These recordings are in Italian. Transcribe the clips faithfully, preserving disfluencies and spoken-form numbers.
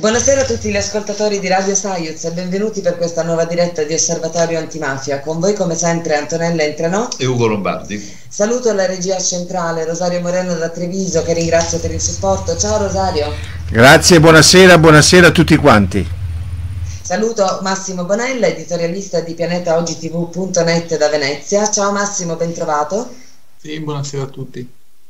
Buonasera a tutti gli ascoltatori di Radio Saiuz e benvenuti per questa nuova diretta di Osservatorio Antimafia. Con voi come sempre Antonella Entrenò e Ugo Lombardi. Saluto la regia centrale Rosario Moreno da Treviso, che ringrazio per il supporto. Ciao Rosario. Grazie, buonasera, buonasera a tutti quanti. Saluto Massimo Bonella, editorialista di pianeta oggi t v punto net da Venezia. Ciao Massimo, ben trovato. Sì, buonasera a tutti.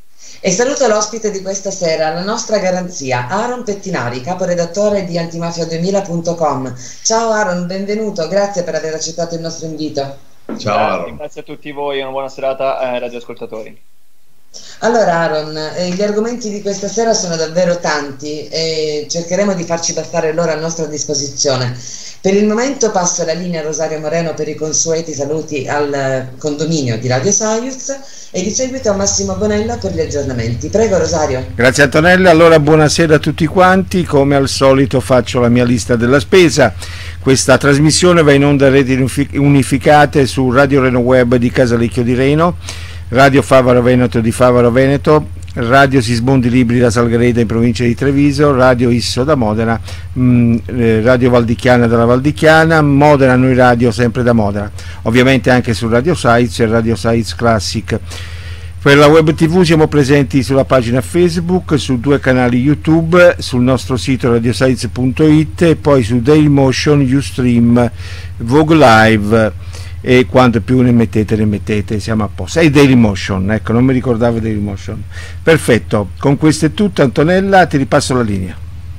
E saluto l'ospite di questa sera, la nostra garanzia, Aaron Pettinari, caporedattore di antimafia duemila punto com. Ciao Aaron, benvenuto, grazie per aver accettato il nostro invito. Ciao Aaron. Grazie a tutti voi e una buona serata ai radioascoltatori. Allora Aaron, eh, gli argomenti di questa sera sono davvero tanti e cercheremo di farci bastare l'ora a nostra disposizione. Per il momento passo la linea a Rosario Moreno per i consueti saluti al condominio di Radio Saiuz e di seguito a Massimo Bonella per gli aggiornamenti. Prego Rosario. Grazie Antonella, allora buonasera a tutti quanti, come al solito faccio la mia lista della spesa. Questa trasmissione va in onda a reti unificate su Radio Reno Web di Casalecchio di Reno, Radio Favaro Veneto di Favaro Veneto, Radio Sismondi Libri da Salgareda in provincia di Treviso, Radio Isso da Modena, mh, eh, Radio Valdichiana dalla Valdichiana, Modena Noi Radio sempre da Modena, ovviamente anche su Radio Saiuz e Radio Saiuz Classic. Per la web tv siamo presenti sulla pagina Facebook, su due canali YouTube, sul nostro sito radio saiuz punto it e poi su Dailymotion, Ustream, Vogue Live. E quanto più ne mettete ne mettete, siamo a posto. E Dailymotion, ecco, non mi ricordavo Dailymotion. Perfetto, con questo è tutto. Antonella, ti ripasso la linea.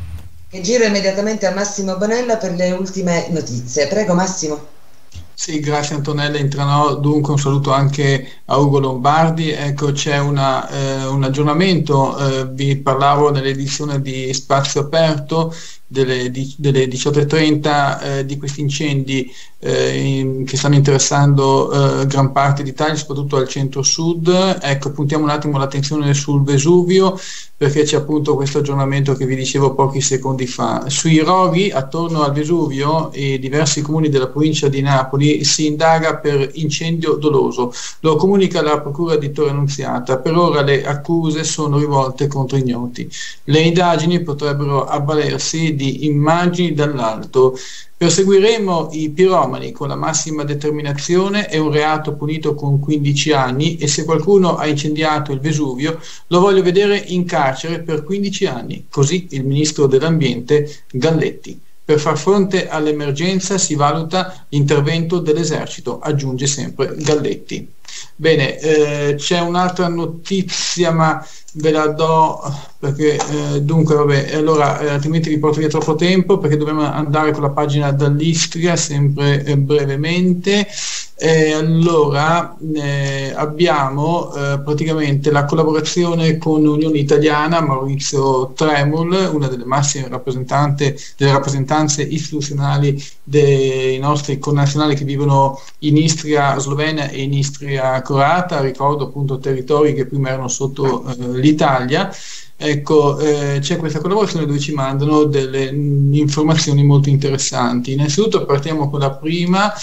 E giro immediatamente a Massimo Bonella per le ultime notizie. Prego Massimo. Sì, grazie Antonella Entrenò. Dunque un saluto anche a Ugo Lombardi. Ecco, c'è una, eh, un aggiornamento, eh, vi parlavo nell'edizione di Spazio Aperto delle, di, delle diciotto e trenta eh, di questi incendi eh, in, che stanno interessando eh, gran parte d'Italia, soprattutto al centro-sud. Ecco, puntiamo un attimo l'attenzione sul Vesuvio, perché c'è appunto questo aggiornamento che vi dicevo pochi secondi fa. Sui roghi attorno al Vesuvio e diversi comuni della provincia di Napoli si indaga per incendio doloso. Lo comunica la procura di Torre Annunziata. Per ora le accuse sono rivolte contro ignoti. Le indagini potrebbero avvalersi di immagini dall'alto. Perseguiremo i piromani con la massima determinazione, è un reato punito con quindici anni e se qualcuno ha incendiato il Vesuvio lo voglio vedere in carcere per quindici anni, così il ministro dell'ambiente Galletti. Per far fronte all'emergenza si valuta l'intervento dell'esercito, aggiunge sempre Galletti. Bene, eh, c'è un'altra notizia ma ve la do perché eh, dunque vabbè, allora eh, altrimenti vi porto via troppo tempo perché dobbiamo andare con la pagina dall'Istria sempre eh, brevemente. Eh, allora eh, abbiamo eh, praticamente la collaborazione con l'Unione Italiana, Maurizio Tremul, una delle massime rappresentanze delle rappresentanze istituzionali dei nostri connazionali che vivono in Istria Slovenia e in Istria Croata, ricordo appunto territori che prima erano sotto eh, l'Italia. Ecco, eh, c'è questa collaborazione dove ci mandano delle mh, informazioni molto interessanti. Innanzitutto partiamo con la prima,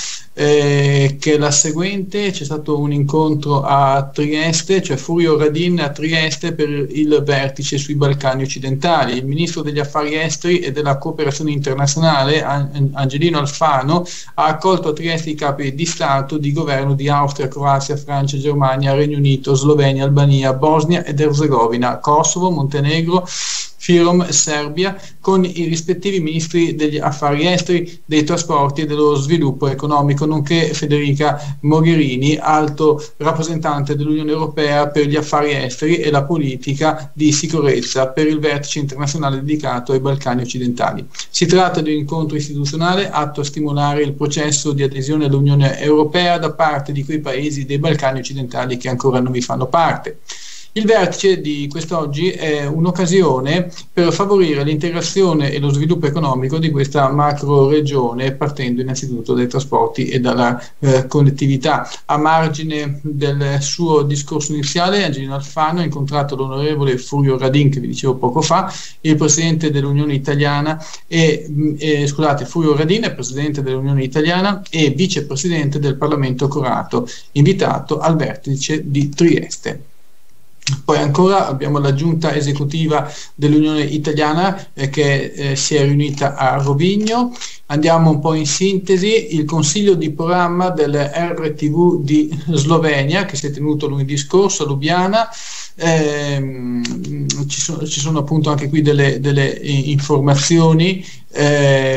eh, che è la seguente. C'è stato un incontro a Trieste, cioè Furio Radin a Trieste per il vertice sui Balcani occidentali. Il ministro degli affari esteri e della cooperazione internazionale An- Angelino Alfano ha accolto a Trieste i capi di Stato di governo di Austria, Croazia, Francia, Germania, Regno Unito, Slovenia, Albania, Bosnia ed Erzegovina, Kosovo, Montenegro, Fyrom e Serbia, con i rispettivi ministri degli affari esteri, dei trasporti e dello sviluppo economico, nonché Federica Mogherini, alto rappresentante dell'Unione Europea per gli affari esteri e la politica di sicurezza per il vertice internazionale dedicato ai Balcani occidentali. Si tratta di un incontro istituzionale atto a stimolare il processo di adesione all'Unione Europea da parte di quei paesi dei Balcani occidentali che ancora non vi fanno parte. Il vertice di quest'oggi è un'occasione per favorire l'integrazione e lo sviluppo economico di questa macro regione, partendo innanzitutto dai trasporti e dalla eh, connettività. A margine del suo discorso iniziale, Angelino Alfano ha incontrato l'onorevole Furio Radin, che vi dicevo poco fa, il presidente dell'Unione Italiana e, eh, scusate, Furio Radin è presidente dell'Unione Italiana e vicepresidente del Parlamento croato, invitato al vertice di Trieste. Poi ancora abbiamo la giunta esecutiva dell'Unione Italiana eh, che eh, si è riunita a Rovigno. Andiamo un po' in sintesi: il consiglio di programma dell'R T V di Slovenia, che si è tenuto lunedì scorso a Lubiana. Eh, ci, sono, ci sono appunto anche qui delle, delle informazioni. Eh,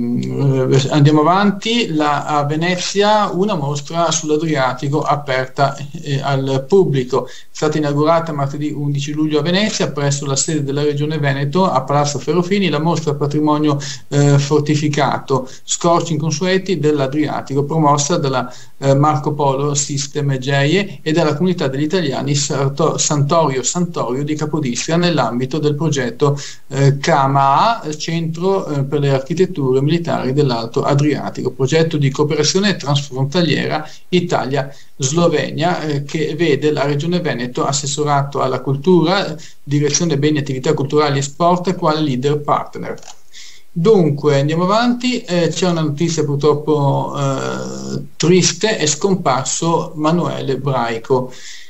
andiamo avanti. La, a Venezia una mostra sull'Adriatico aperta eh, al pubblico. È stata inaugurata martedì undici luglio a Venezia presso la sede della Regione Veneto a Palazzo Ferrofini la mostra Patrimonio eh, fortificato scorci inconsueti dell'Adriatico, promossa dalla eh, Marco Polo System Geie e dalla comunità degli italiani Sarto, Santorio Santorio di Capodistria nell'ambito del progetto eh, C A M A, Centro eh, per le architetture militari dell'Alto Adriatico, progetto di cooperazione transfrontaliera Italia-Slovenia eh, che vede la Regione Veneto assessorato alla cultura, direzione beni, attività culturali e sport quale leader partner. Dunque andiamo avanti, eh, c'è una notizia purtroppo eh, triste: è scomparso Manuele Braico.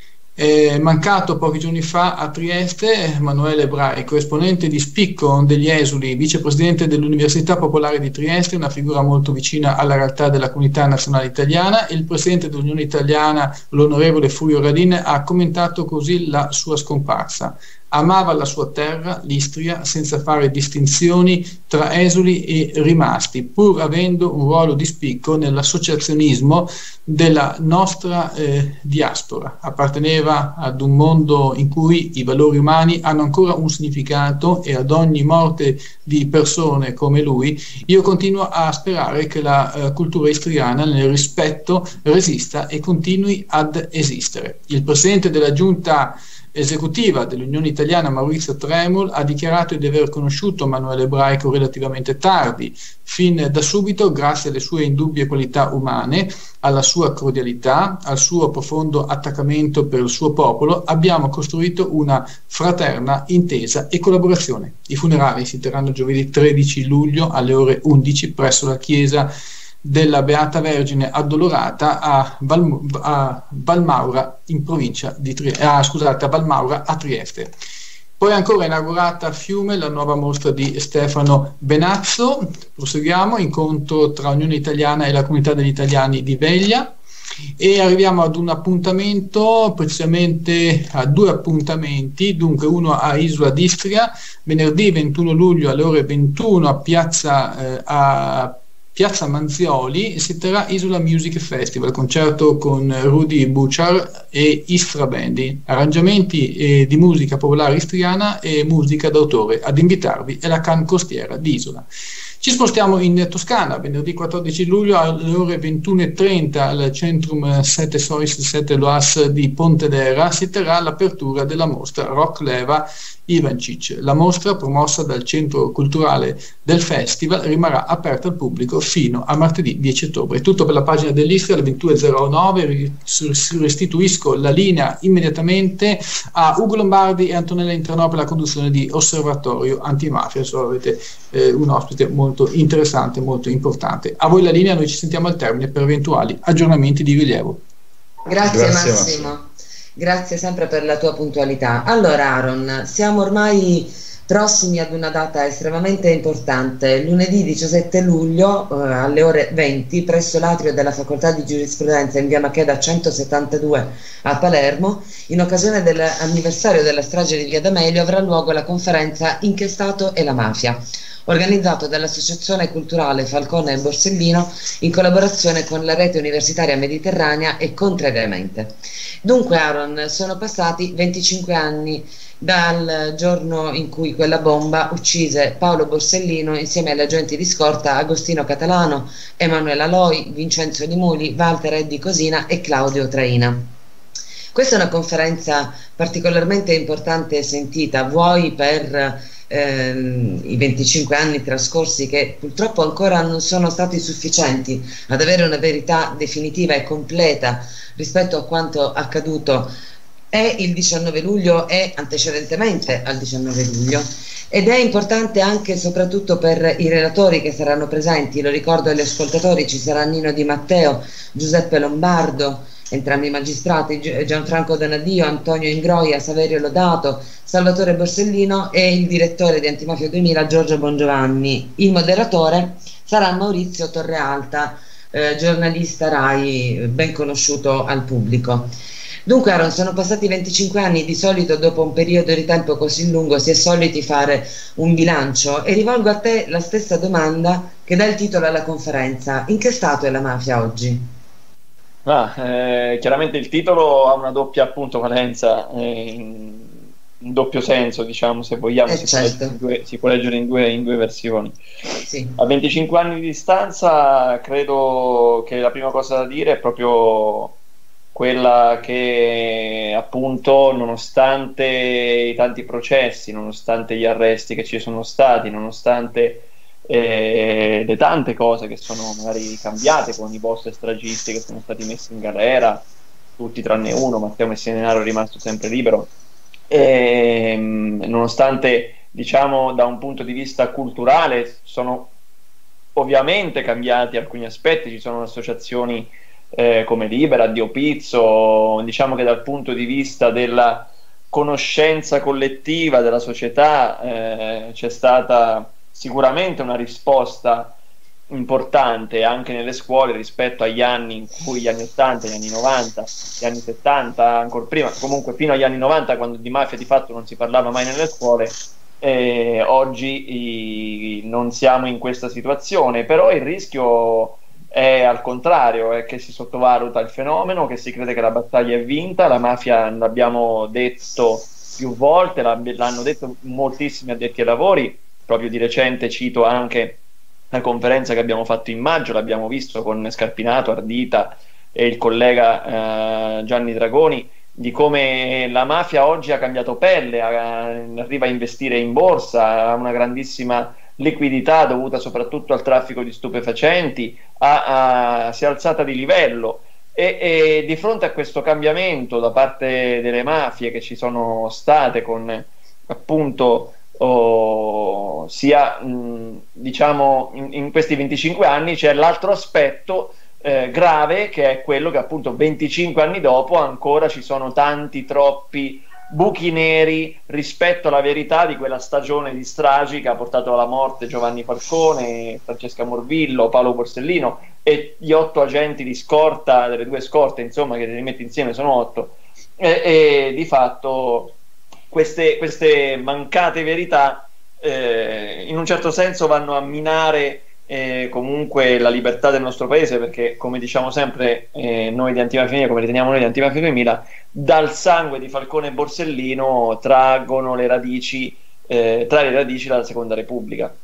È mancato pochi giorni fa a Trieste Manuele Braico, esponente di spicco degli esuli, vicepresidente dell'Università Popolare di Trieste, una figura molto vicina alla realtà della comunità nazionale italiana. Il presidente dell'Unione Italiana, l'onorevole Furio Radin, ha commentato così la sua scomparsa. Amava la sua terra, l'Istria, senza fare distinzioni tra esuli e rimasti, pur avendo un ruolo di spicco nell'associazionismo della nostra eh, diaspora. Apparteneva ad un mondo in cui i valori umani hanno ancora un significato e ad ogni morte di persone come lui io continuo a sperare che la eh, cultura istriana nel rispetto resista e continui ad esistere. Il presidente della giunta esecutiva dell'Unione Italiana Maurizio Tremol ha dichiarato di aver conosciuto Manuele Braico relativamente tardi. Fin da subito, grazie alle sue indubbie qualità umane, alla sua cordialità, al suo profondo attaccamento per il suo popolo, abbiamo costruito una fraterna intesa e collaborazione. I funerali si terranno giovedì tredici luglio alle ore undici presso la chiesa della Beata Vergine Addolorata a, Val, a Valmaura in provincia di Trieste, ah, scusate, a Valmaura a Trieste. Poi ancora inaugurata a Fiume la nuova mostra di Stefano Benazzo. Proseguiamo, incontro tra Unione Italiana e la comunità degli italiani di Veglia. E arriviamo ad un appuntamento, precisamente a due appuntamenti, dunque uno a Isola d'Istria, venerdì ventuno luglio alle ore ventuno a Piazza eh, a Piazza Manzioli si terrà Isola Music Festival, concerto con Rudy Buchar e Istra Bandi, arrangiamenti eh, di musica popolare istriana e musica d'autore. Ad invitarvi è la Can Costiera di Isola. Ci spostiamo in Toscana, venerdì quattordici luglio alle ore ventuno e trenta al Centrum sette Sois sette Loas di Pontedera si terrà l'apertura della mostra Rock Leva Ivancic. La mostra, promossa dal Centro Culturale del Festival, rimarrà aperta al pubblico fino a martedì dieci ottobre. Tutto per la pagina dell'Istria alle ventuno e zero nove. Restituisco la linea immediatamente a Ugo Lombardi e Antonella Intranò per la conduzione di Osservatorio Antimafia. So, avete eh, un ospite molto interessante, molto importante. A voi la linea, noi ci sentiamo al termine per eventuali aggiornamenti di rilievo. Grazie, Grazie Massimo. Massimo. Grazie sempre per la tua puntualità. Allora Aaron, siamo ormai prossimi ad una data estremamente importante. Lunedì diciassette luglio eh, alle ore venti presso l'atrio della Facoltà di Giurisprudenza in via Macheda centosettantadue a Palermo, in occasione dell'anniversario della strage di via D'Amelio, avrà luogo la conferenza In che Stato è la mafia, organizzato dall'Associazione Culturale Falcone e Borsellino in collaborazione con la Rete Universitaria Mediterranea e Contrariamente. Dunque Aaron, sono passati venticinque anni dal giorno in cui quella bomba uccise Paolo Borsellino insieme agli agenti di scorta Agostino Catalano, Emanuela Loi, Vincenzo Di Muli, Walter Eddi Cosina e Claudio Traina. Questa è una conferenza particolarmente importante e sentita, vuoi per ehm, i venticinque anni trascorsi che purtroppo ancora non sono stati sufficienti ad avere una verità definitiva e completa rispetto a quanto accaduto è il diciannove luglio e antecedentemente al diciannove luglio, ed è importante anche e soprattutto per i relatori che saranno presenti. Lo ricordo agli ascoltatori, ci sarà Nino Di Matteo, Giuseppe Lombardo entrambi magistrati, Gianfranco Donadio, Antonio Ingroia, Saverio Lodato, Salvatore Borsellino e il direttore di Antimafia duemila Giorgio Bongiovanni. Il moderatore sarà Maurizio Torrealta, eh, giornalista RAI ben conosciuto al pubblico. Dunque Aaron, sono passati venticinque anni, di solito dopo un periodo di tempo così lungo si è soliti fare un bilancio, e rivolgo a te la stessa domanda che dà il titolo alla conferenza: in che stato è la mafia oggi? Ah, eh, chiaramente il titolo ha una doppia appunto valenza, eh, un doppio senso, diciamo, se vogliamo, eh si, certo. può in due, si può leggere in due, in due versioni. Sì. A venticinque anni di distanza credo che la prima cosa da dire è proprio quella che appunto, nonostante i tanti processi, nonostante gli arresti che ci sono stati, nonostante eh, le tante cose che sono magari cambiate con i boss stragisti che sono stati messi in galera, tutti tranne uno, Matteo Messinaro è rimasto sempre libero, e, nonostante, diciamo, da un punto di vista culturale sono ovviamente cambiati alcuni aspetti, ci sono associazioni Eh, come Libera, Dio Pizzo, diciamo che dal punto di vista della conoscenza collettiva della società eh, c'è stata sicuramente una risposta importante anche nelle scuole rispetto agli anni in cui, gli anni ottanta, gli anni novanta, gli anni settanta, ancora prima, comunque fino agli anni novanta, quando di mafia di fatto non si parlava mai nelle scuole. Eh, oggi i, non siamo in questa situazione, però il rischio è al contrario, è che si sottovaluta il fenomeno, che si crede che la battaglia è vinta. La mafia, l'abbiamo detto più volte, l'hanno detto moltissimi addetti ai lavori, proprio di recente cito anche la conferenza che abbiamo fatto in maggio, l'abbiamo visto con Scarpinato, Ardita e il collega eh, Gianni Dragoni, di come la mafia oggi ha cambiato pelle, arriva a investire in borsa, ha una grandissima liquidità dovuta soprattutto al traffico di stupefacenti, ha, ha, si è alzata di livello e, e di fronte a questo cambiamento da parte delle mafie che ci sono state con appunto oh, sia mh, diciamo in, in questi venticinque anni, c'è l'altro aspetto eh, grave, che è quello che appunto venticinque anni dopo ancora ci sono tanti troppi buchi neri rispetto alla verità di quella stagione di stragi che ha portato alla morte Giovanni Falcone, Francesca Morvillo, Paolo Borsellino e gli otto agenti di scorta, delle due scorte, insomma, che li metti insieme sono otto, e, e di fatto queste, queste mancate verità eh, in un certo senso vanno a minare eh, comunque la libertà del nostro paese, perché come diciamo sempre eh, noi di Antimafia, come riteniamo noi di Antimafia duemila, dal sangue di Falcone e Borsellino traggono le radici, eh, tra le radici della Seconda Repubblica.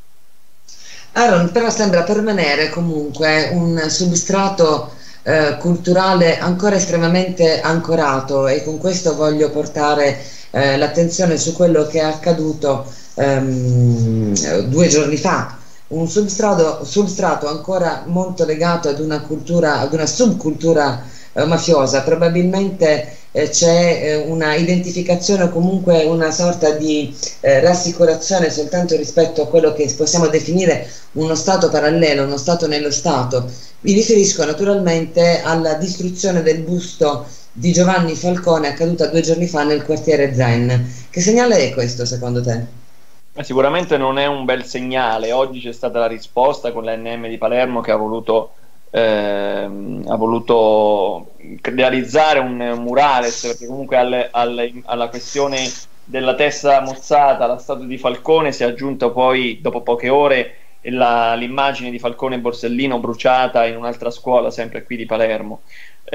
Aaron, però sembra permanere comunque un substrato eh, culturale ancora estremamente ancorato, e con questo voglio portare eh, l'attenzione su quello che è accaduto ehm, due giorni fa. Un substrato, substrato ancora molto legato ad una cultura, ad una subcultura eh, mafiosa. Probabilmente eh, c'è eh, una identificazione o comunque una sorta di eh, rassicurazione soltanto rispetto a quello che possiamo definire uno stato parallelo, uno stato nello stato. Mi riferisco naturalmente alla distruzione del busto di Giovanni Falcone accaduta due giorni fa nel quartiere Zen. Che segnale è questo secondo te? Eh, sicuramente non è un bel segnale. Oggi c'è stata la risposta con l'A N M di Palermo che ha voluto, ehm, ha voluto realizzare un murales, perché comunque alle, alle, alla questione della testa mozzata, alla statua di Falcone, si è aggiunta poi dopo poche ore la, l'immagine di Falcone e Borsellino bruciata in un'altra scuola sempre qui di Palermo.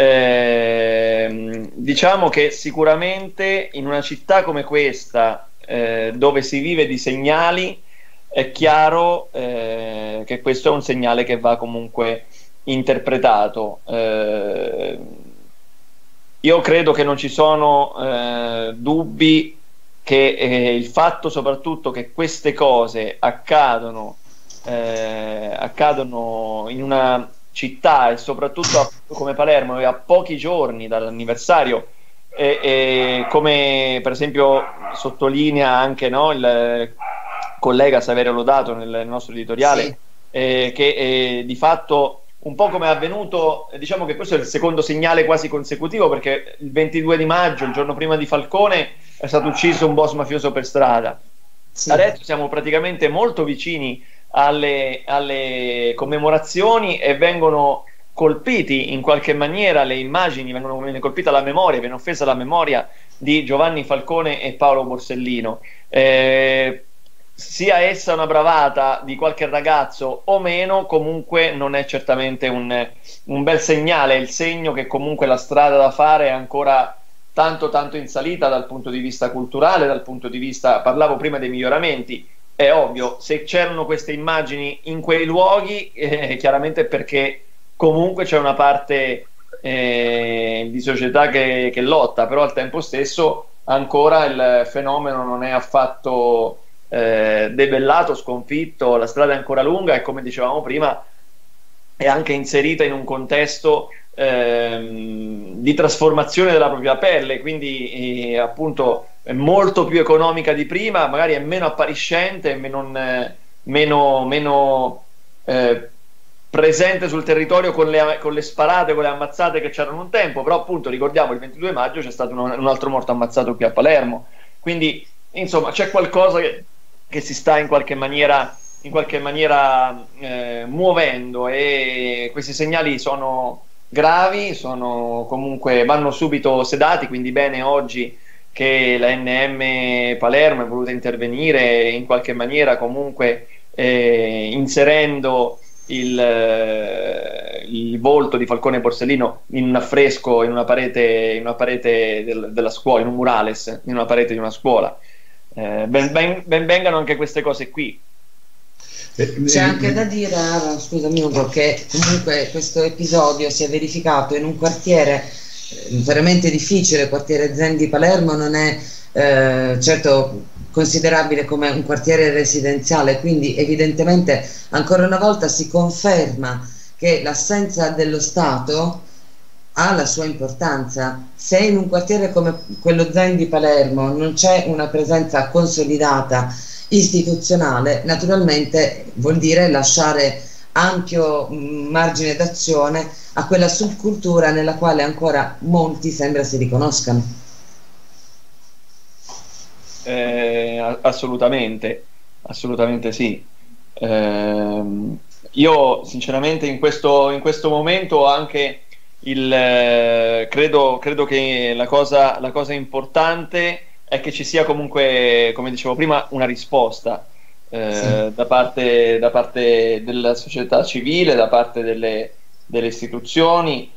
Eh, diciamo che sicuramente in una città come questa, Eh, dove si vive di segnali, è chiaro eh, che questo è un segnale che va comunque interpretato. Eh, io credo che non ci sono eh, dubbi che eh, il fatto soprattutto che queste cose accadono, eh, accadono in una città, e soprattutto a, come Palermo, a pochi giorni dall'anniversario. E, e come per esempio sottolinea anche, no, il collega Saverio Lodato nel nostro editoriale, sì, eh, che eh, di fatto un po' come è avvenuto, diciamo che questo è il secondo segnale quasi consecutivo, perché il ventidue di maggio, il giorno prima di Falcone, è stato ucciso un boss mafioso per strada. Sì. Adesso siamo praticamente molto vicini alle, alle commemorazioni e vengono colpiti in qualche maniera le immagini, vengono viene colpita la memoria, viene offesa la memoria di Giovanni Falcone e Paolo Borsellino. Eh, sia essa una bravata di qualche ragazzo o meno, comunque non è certamente un, un bel segnale, è il segno che comunque la strada da fare è ancora tanto tanto in salita dal punto di vista culturale, dal punto di vista, parlavo prima dei miglioramenti, è ovvio, se c'erano queste immagini in quei luoghi, eh, chiaramente perché comunque c'è una parte eh, di società che, che lotta, però al tempo stesso ancora il fenomeno non è affatto Eh, debellato, sconfitto, la strada è ancora lunga e, come dicevamo prima, è anche inserita in un contesto ehm, di trasformazione della propria pelle, quindi eh, appunto è molto più economica di prima, magari è meno appariscente, meno, eh, meno, meno eh, presente sul territorio con le, con le sparate, con le ammazzate che c'erano un tempo, però appunto ricordiamo il ventidue maggio c'è stato un, un altro morto ammazzato qui a Palermo, quindi insomma c'è qualcosa che che si sta in qualche maniera, in qualche maniera eh, muovendo, e questi segnali sono gravi, sono comunque, vanno subito sedati, quindi bene oggi che la N M Palermo è voluta intervenire in qualche maniera, comunque eh, inserendo il, eh, il volto di Falcone Borsellino in un affresco, in una parete, in una parete del, della scuola, in un murales, in una parete di una scuola. Eh, ben, ben, ben vengano anche queste cose qui. C'è anche da dire, Aaron, scusami Ugo, che comunque questo episodio si è verificato in un quartiere eh, veramente difficile. Il quartiere Zen di Palermo non è eh, certo considerabile come un quartiere residenziale, quindi evidentemente ancora una volta si conferma che l'assenza dello Stato ha la sua importanza. Se in un quartiere come quello Zen di Palermo non c'è una presenza consolidata istituzionale, naturalmente vuol dire lasciare ampio mh, margine d'azione a quella subcultura nella quale ancora molti sembra si riconoscano. Eh, assolutamente, assolutamente sì. Eh, io sinceramente in questo, in questo momento anche Il, eh, credo, credo che la cosa, la cosa importante è che ci sia comunque, come dicevo prima, una risposta eh, sì. da, parte, da parte della società civile, da parte delle, delle istituzioni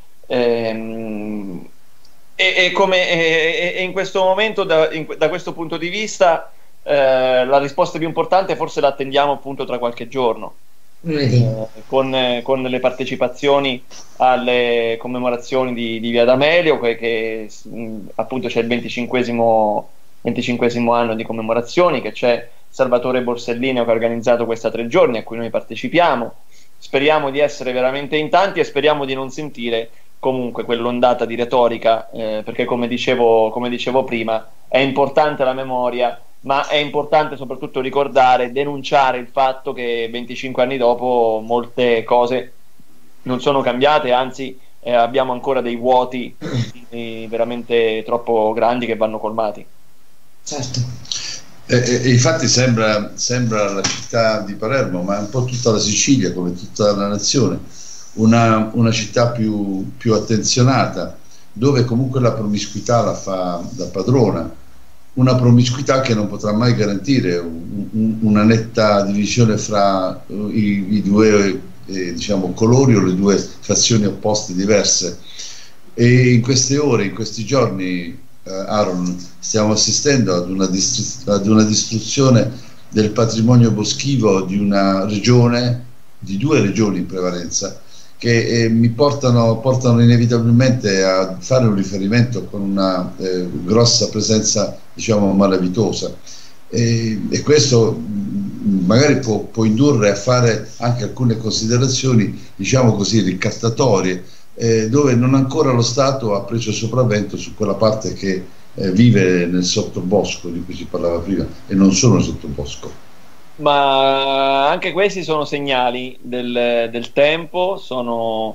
ehm, e, e, come, e, e in questo momento da, in, da questo punto di vista eh, la risposta più importante forse la attendiamo appunto tra qualche giorno. Eh, con, eh, con le partecipazioni alle commemorazioni di, di Via D'Amelio, che, che mh, appunto c'è il venticinquesimo anno di commemorazioni, che c'è Salvatore Borsellino che ha organizzato questa tre giorni a cui noi partecipiamo. Speriamo di essere veramente in tanti e speriamo di non sentire comunque quell'ondata di retorica, eh, perché come dicevo, come dicevo prima, è importante la memoria, ma è importante soprattutto ricordare, denunciare il fatto che venticinque anni dopo molte cose non sono cambiate, anzi eh, abbiamo ancora dei vuoti eh, veramente troppo grandi che vanno colmati. Certo. E, e, e infatti sembra, sembra la città di Palermo, ma un po' tutta la Sicilia, come tutta la nazione, una, una città più, più attenzionata, dove comunque la promiscuità la fa da padrona. Una promiscuità che non potrà mai garantire un, un, una netta divisione fra i, i due eh, diciamo, colori o le due fazioni opposte diverse. E in queste ore, in questi giorni, eh, Aaron, stiamo assistendo ad una, ad una distruzione del patrimonio boschivo di una regione, di due regioni in prevalenza, che eh, mi portano, portano inevitabilmente a fare un riferimento con una eh, grossa presenza, diciamo, malavitosa, e, e questo mh, magari può, può indurre a fare anche alcune considerazioni, diciamo così, ricattatorie, eh, dove non ancora lo Stato ha preso sopravvento su quella parte che eh, vive nel sottobosco di cui si parlava prima, e non solo nel sottobosco. Ma anche questi sono segnali del, del tempo, sono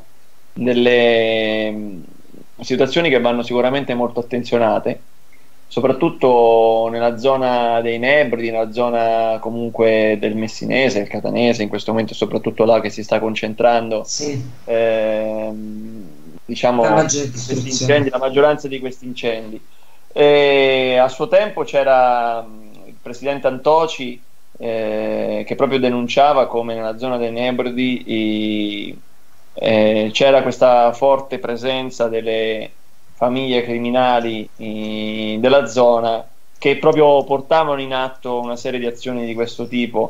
delle situazioni che vanno sicuramente molto attenzionate, soprattutto nella zona dei Nebrodi, nella zona comunque del Messinese, il Catanese, in questo momento è soprattutto là che si sta concentrando, sì. ehm, diciamo, La questi incendi, la maggioranza di questi incendi. E a suo tempo c'era il presidente Antoci, eh, che proprio denunciava come nella zona dei Nebrodi i, eh, c'era questa forte presenza delle famiglie criminali i, della zona, che proprio portavano in atto una serie di azioni di questo tipo,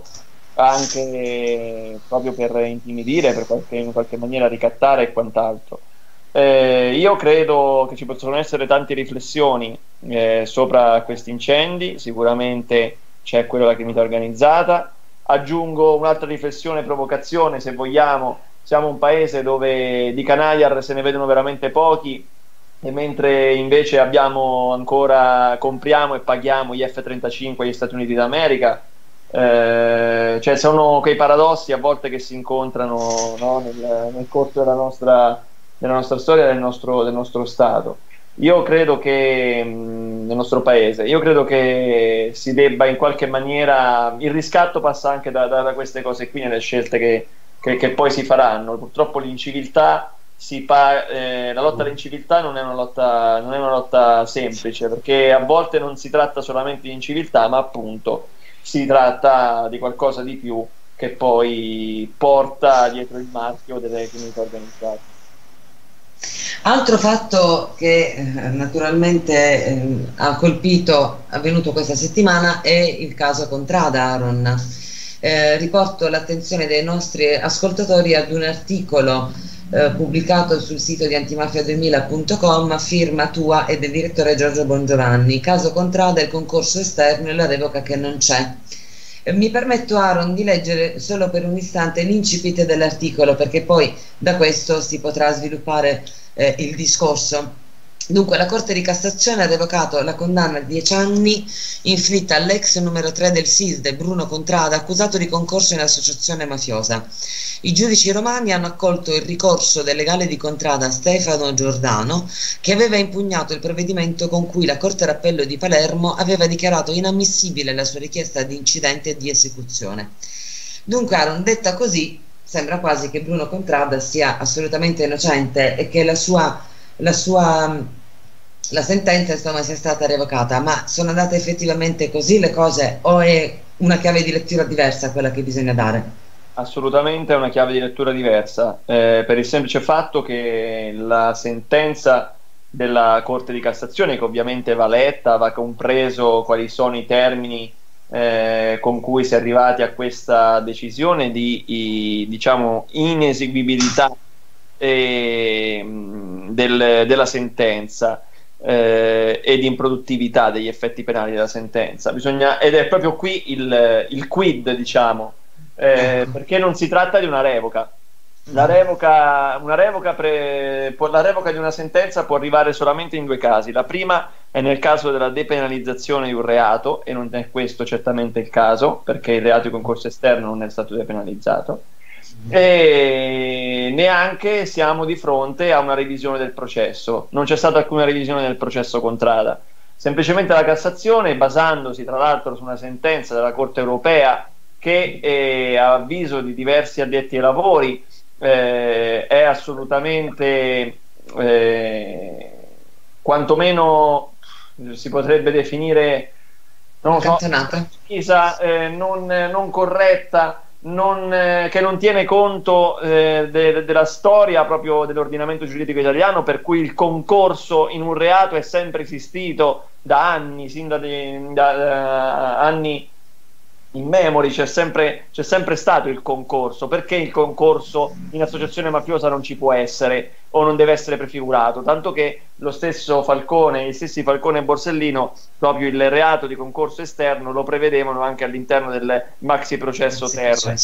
anche proprio per intimidire, per qualche, in qualche maniera ricattare e quant'altro. Eh, io credo che ci possono essere tante riflessioni eh, sopra questi incendi. Sicuramente c'è quella della criminalità organizzata. Aggiungo un'altra riflessione, provocazione se vogliamo: siamo un paese dove di Canaliar se ne vedono veramente pochi, e mentre invece abbiamo ancora, compriamo e paghiamo gli F trentacinque agli Stati Uniti d'America. Eh, cioè sono quei paradossi a volte che si incontrano, no, nel, nel corso della nostra della nostra storia, del nostro, del nostro Stato. Io credo che mh, nel nostro paese, io credo che si debba in qualche maniera, il riscatto passa anche da, da, da queste cose qui, nelle scelte che, che, che poi si faranno. Purtroppo l'inciviltà si pa- eh, la lotta all'inciviltà non è una lotta, non è una lotta semplice, perché a volte non si tratta solamente di inciviltà, ma appunto si tratta di qualcosa di più, che poi porta dietro il marchio delle criminalità organizzate. Altro fatto che eh, naturalmente eh, ha colpito, avvenuto questa settimana, è il caso Contrada, Aaron. Eh, riporto l'attenzione dei nostri ascoltatori ad un articolo eh, pubblicato sul sito di antimafia duemila punto com a firma tua e del direttore Giorgio Bongiovanni. Caso Contrada, il concorso esterno e la revoca che non c'è. Mi permetto, Aaron, di leggere solo per un istante l'incipit dell'articolo, perché poi da questo si potrà sviluppare eh, il discorso. Dunque, la Corte di Cassazione ha revocato la condanna a dieci anni inflitta all'ex numero tre del S I S D E, Bruno Contrada, accusato di concorso in associazione mafiosa. I giudici romani hanno accolto il ricorso del legale di Contrada, Stefano Giordano, che aveva impugnato il provvedimento con cui la Corte d'Appello di Palermo aveva dichiarato inammissibile la sua richiesta di incidente e di esecuzione. Dunque, Aaron, detta così, sembra quasi che Bruno Contrada sia assolutamente innocente e che la sua, la sua la sentenza insomma sia stata revocata. Ma sono andate effettivamente così le cose, o è una chiave di lettura diversa quella che bisogna dare? Assolutamente è una chiave di lettura diversa, eh, per il semplice fatto che la sentenza della Corte di Cassazione, che ovviamente va letta, va compreso quali sono i termini eh, con cui si è arrivati a questa decisione di i, diciamo ineseguibilità eh, del, della sentenza eh, e di improduttività degli effetti penali della sentenza. Bisogna, ed è proprio qui il, il quid, diciamo, eh, perché non si tratta di una revoca. La revoca, una revoca pre, può, la revoca di una sentenza può arrivare solamente in due casi. La prima è nel caso della depenalizzazione di un reato, e non è questo certamente il caso, perché il reato di concorso esterno non è stato depenalizzato, e neanche siamo di fronte a una revisione del processo. Non c'è stata alcuna revisione del processo Contrada. Semplicemente la Cassazione, basandosi tra l'altro su una sentenza della Corte europea che eh, a avviso di diversi addetti ai lavori Eh, è assolutamente eh, quantomeno si potrebbe definire, non so, precisa, eh, non, non corretta, non, eh, che non tiene conto eh, de, della storia proprio dell'ordinamento giuridico italiano, per cui il concorso in un reato è sempre esistito da anni, sin da, de, da uh, anni in memory. C'è sempre, c'è sempre stato il concorso. Perché il concorso in associazione mafiosa non ci può essere o non deve essere prefigurato? Tanto che lo stesso Falcone, gli stessi Falcone e Borsellino, proprio il reato di concorso esterno lo prevedevano anche all'interno del maxi processo Terre.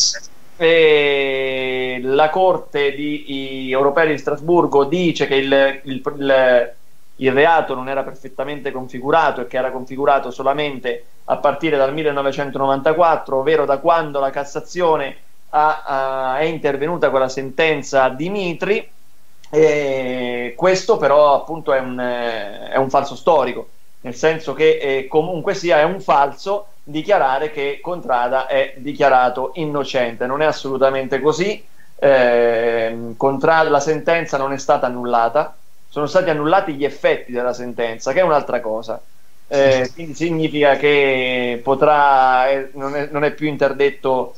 E la Corte di, i, europea di Strasburgo dice che il, il, il il reato non era perfettamente configurato e che era configurato solamente a partire dal millenovecentonovantaquattro, ovvero da quando la Cassazione ha, ha, è intervenuta con la sentenza di Mitri. E questo però appunto è un, è un falso storico, nel senso che eh, comunque sia è un falso dichiarare che Contrada è dichiarato innocente. Non è assolutamente così. eh, Contrada, la sentenza non è stata annullata, sono stati annullati gli effetti della sentenza, che è un'altra cosa. Eh, quindi significa che potrà eh, non, è, non è più interdetto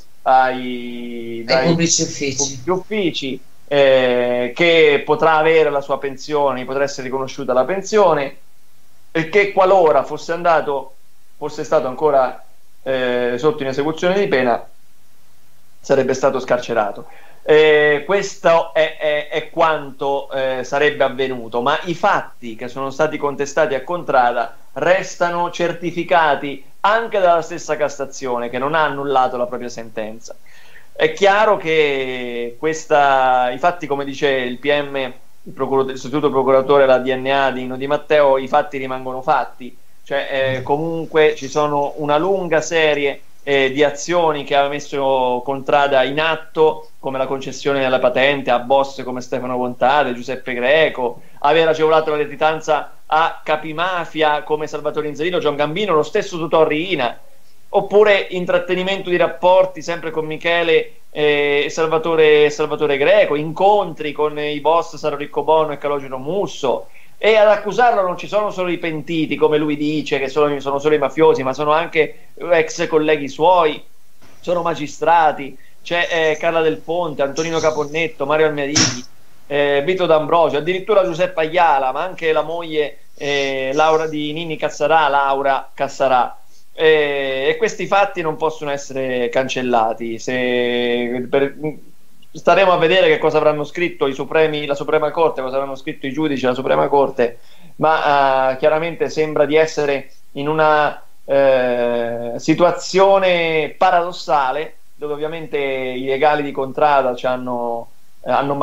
ai, ai pubblici uffici, pubblici uffici eh, che potrà avere la sua pensione, potrà essere riconosciuta la pensione, e che qualora fosse andato fosse stato ancora eh, sotto in esecuzione di pena sarebbe stato scarcerato. Eh, questo è, è, è quanto eh, sarebbe avvenuto, ma i fatti che sono stati contestati a Contrada restano certificati anche dalla stessa Cassazione, che non ha annullato la propria sentenza. È chiaro che questa, i fatti, come dice il P M, il, procuratore, il sostituto procuratore della D N A di Nino Di Matteo, i fatti rimangono fatti, cioè eh, comunque ci sono una lunga serie eh, di azioni che ha messo Contrada in atto, come la concessione della patente a boss come Stefano Contade, Giuseppe Greco, aver agevolato la latitanza a capimafia come Salvatore Inzerino, Gian Gambino, lo stesso Totò Riina, oppure intrattenimento di rapporti sempre con Michele e Salvatore, Salvatore Greco, incontri con i boss Saro Ricco Bono e Calogero Musso. E ad accusarlo non ci sono solo i pentiti, come lui dice, che sono, sono solo i mafiosi, ma sono anche ex colleghi suoi, sono magistrati, c'è eh, Carla Del Ponte, Antonino Caponnetto, Mario Almerighi, eh, Vito D'Ambrosio, addirittura Giuseppe Ayala, ma anche la moglie eh, Laura di Nini Cassarà, Laura Cassarà. Eh, e questi fatti non possono essere cancellati. Se, per, staremo a vedere che cosa avranno scritto i supremi, la Suprema Corte, cosa avranno scritto i giudici della Suprema Corte, ma eh, chiaramente sembra di essere in una eh, situazione paradossale, dove ovviamente i legali di Contrada ci hanno, eh, hanno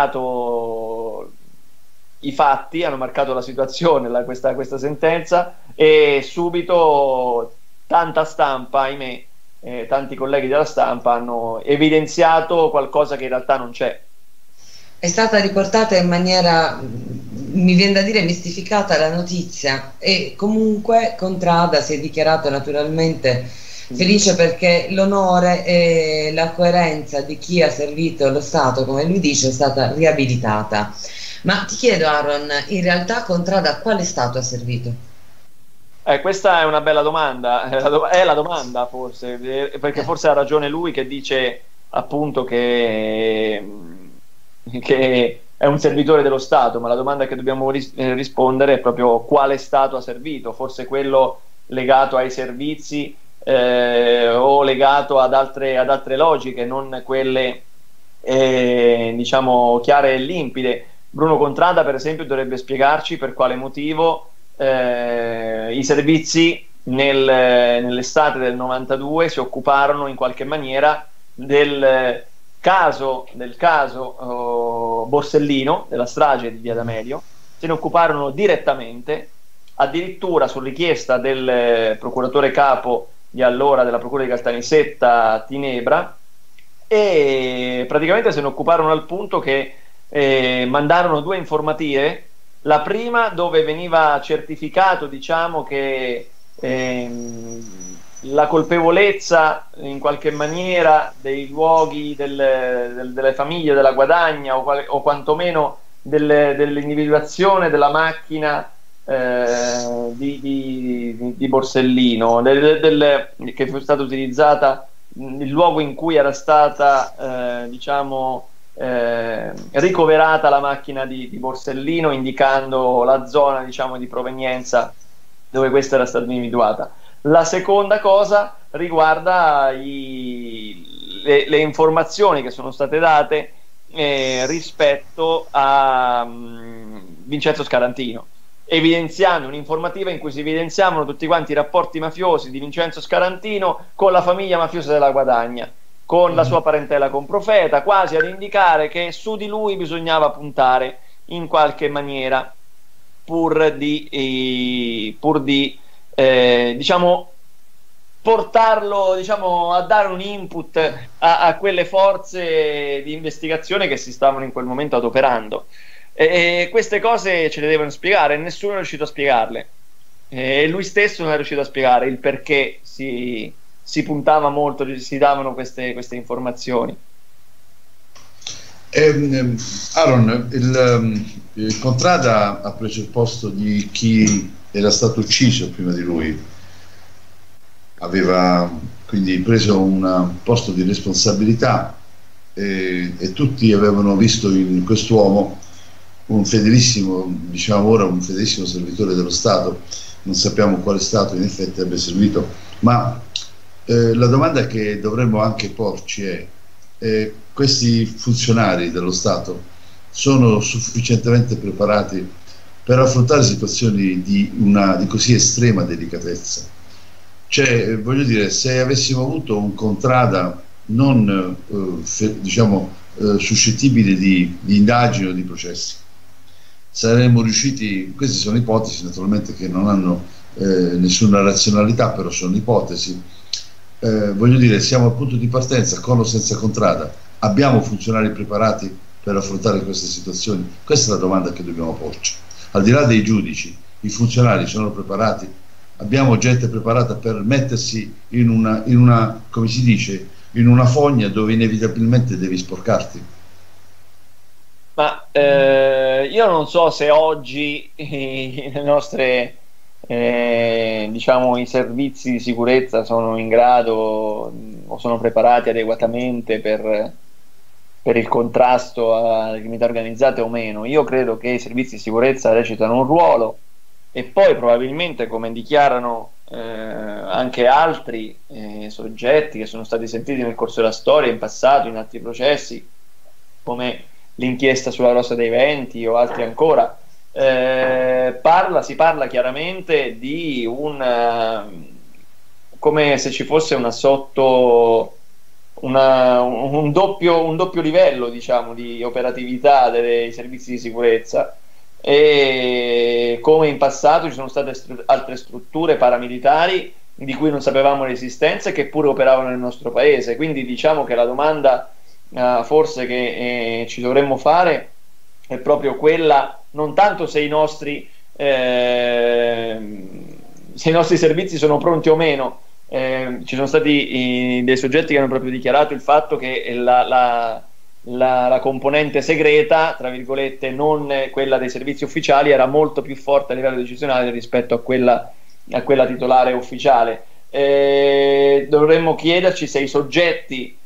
marcato i fatti, hanno marcato la situazione, la, questa, questa sentenza, e subito tanta stampa, ahimè, eh, tanti colleghi della stampa hanno evidenziato qualcosa che in realtà non c'è. È stata riportata in maniera, mi viene da dire, mistificata la notizia, e comunque Contrada si è dichiarato naturalmente felice perché l'onore e la coerenza di chi ha servito lo Stato, come lui dice, è stata riabilitata. Ma ti chiedo, Aaron, in realtà Contrada a quale Stato ha servito? Eh, questa è una bella domanda, è la, do è la domanda forse, perché forse ha ragione lui che dice appunto che, che è un servitore dello Stato, ma la domanda che dobbiamo ris rispondere è proprio quale Stato ha servito, forse quello legato ai servizi eh, o legato ad altre, ad altre logiche, non quelle eh, diciamo chiare e limpide. Bruno Contrada, per esempio, dovrebbe spiegarci per quale motivo eh, i servizi nel, nell'estate del novantadue si occuparono in qualche maniera del caso, del caso oh, Borsellino, della strage di Via D'Amelio. Se ne occuparono direttamente, addirittura su richiesta del procuratore capo di allora della procura di Caltanissetta, Tinebra, e praticamente se ne occuparono al punto che Eh, mandarono due informative, la prima dove veniva certificato, diciamo, che ehm, la colpevolezza in qualche maniera dei luoghi del, del, delle famiglie della Guadagna, o, qual, o quantomeno del, dell'individuazione della macchina eh, di, di, di Borsellino, del, del, che fu stata utilizzata, il luogo in cui era stata eh, diciamo Eh, ricoverata la macchina di, di Borsellino, indicando la zona, diciamo, di provenienza dove questa era stata individuata. La seconda cosa riguarda i, le, le informazioni che sono state date eh, rispetto a um, Vincenzo Scarantino, evidenziando un'informativa in cui si evidenziavano tutti quanti i rapporti mafiosi di Vincenzo Scarantino con la famiglia mafiosa della Guadagna, con la sua parentela con Profeta, quasi ad indicare che su di lui bisognava puntare in qualche maniera. pur di, eh, pur di eh, diciamo portarlo, diciamo, a dare un input a, a quelle forze di investigazione che si stavano in quel momento adoperando. E queste cose ce le devono spiegare, nessuno è riuscito a spiegarle, e lui stesso non è riuscito a spiegare il perché si, si puntava molto, si davano queste, queste informazioni. Eh, Aaron, il, il Contrada ha preso il posto di chi era stato ucciso prima di lui, aveva quindi preso un posto di responsabilità, e, e tutti avevano visto in quest'uomo un fedelissimo, diciamo ora, un fedelissimo servitore dello Stato. Non sappiamo quale Stato in effetti abbia servito, ma eh, la domanda che dovremmo anche porci è: eh, questi funzionari dello Stato sono sufficientemente preparati per affrontare situazioni di, una, di così estrema delicatezza? Cioè, voglio dire, se avessimo avuto un Contrada non eh, fe, diciamo eh, suscettibile di, di indagini o di processi, saremmo riusciti, queste sono ipotesi naturalmente che non hanno eh, nessuna razionalità, però sono ipotesi, eh, voglio dire, siamo al punto di partenza con o senza Contrada, abbiamo funzionari preparati per affrontare queste situazioni? Questa è la domanda che dobbiamo porci. Al di là dei giudici, i funzionari sono preparati? Abbiamo gente preparata per mettersi in una, in una, come si dice, in una fogna dove inevitabilmente devi sporcarti? Ma eh, io non so se oggi eh, le nostre, eh, diciamo, i servizi di sicurezza sono in grado o sono preparati adeguatamente per, per il contrasto alle criminalità organizzate o meno. Io credo che i servizi di sicurezza recitano un ruolo, e poi probabilmente, come dichiarano eh, anche altri eh, soggetti che sono stati sentiti nel corso della storia, in passato, in altri processi, come l'inchiesta sulla Rosa dei Venti o altri ancora, eh, parla, si parla chiaramente di un, come se ci fosse una sotto una, un, doppio, un doppio livello, diciamo, di operatività dei servizi di sicurezza, e come in passato ci sono state stru- altre strutture paramilitari di cui non sapevamo l'esistenza e che pure operavano nel nostro paese. Quindi diciamo che la domanda Uh, forse che eh, ci dovremmo fare è proprio quella, non tanto se i nostri eh, se i nostri servizi sono pronti o meno. Eh, ci sono stati i, dei soggetti che hanno proprio dichiarato il fatto che la, la, la, la componente segreta, tra virgolette, non quella dei servizi ufficiali, era molto più forte a livello decisionale rispetto a quella, a quella titolare ufficiale. Eh, dovremmo chiederci se i soggetti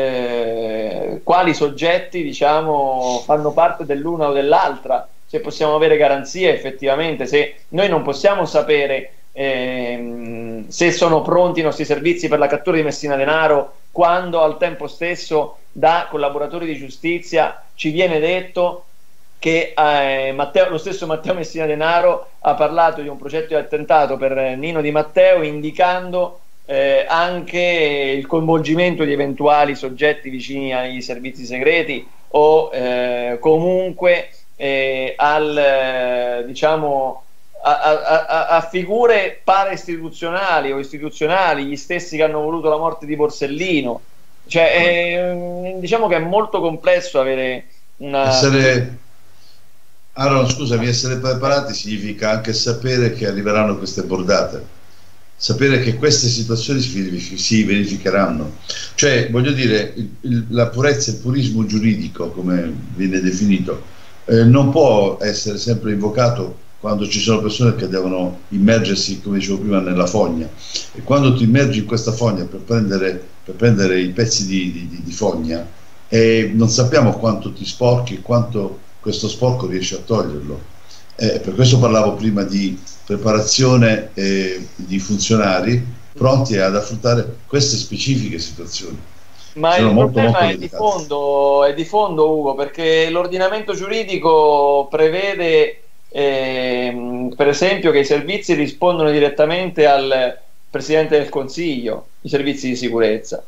Eh, quali soggetti, diciamo, fanno parte dell'una o dell'altra, se possiamo avere garanzie effettivamente, se noi non possiamo sapere ehm, se sono pronti i nostri servizi per la cattura di Messina Denaro, quando al tempo stesso da collaboratori di giustizia ci viene detto che eh, Matteo, lo stesso Matteo Messina Denaro ha parlato di un progetto di attentato per Nino Di Matteo, indicando Eh, anche il coinvolgimento di eventuali soggetti vicini ai servizi segreti o eh, comunque eh, al eh, diciamo a, a, a, a figure para-istituzionali o istituzionali, gli stessi che hanno voluto la morte di Borsellino. Cioè eh, diciamo che è molto complesso avere una essere Aaron, scusami, essere preparati significa anche sapere che arriveranno queste bordate, sapere che queste situazioni si, si verificheranno. Cioè, voglio dire, il, il, la purezza, il purismo giuridico, come viene definito, eh, non può essere sempre invocato quando ci sono persone che devono immergersi, come dicevo prima, nella fogna. E quando ti immergi in questa fogna per prendere, per prendere i pezzi di, di, di fogna, e non sappiamo quanto ti sporchi e quanto questo sporco riesce a toglierlo. Eh, per questo parlavo prima di preparazione eh, di funzionari pronti ad affrontare queste specifiche situazioni. Ma Sono il molto, problema molto è, di fondo, è di fondo, Ugo, perché l'ordinamento giuridico prevede eh, per esempio che i servizi rispondono direttamente al Presidente del Consiglio, i servizi di sicurezza.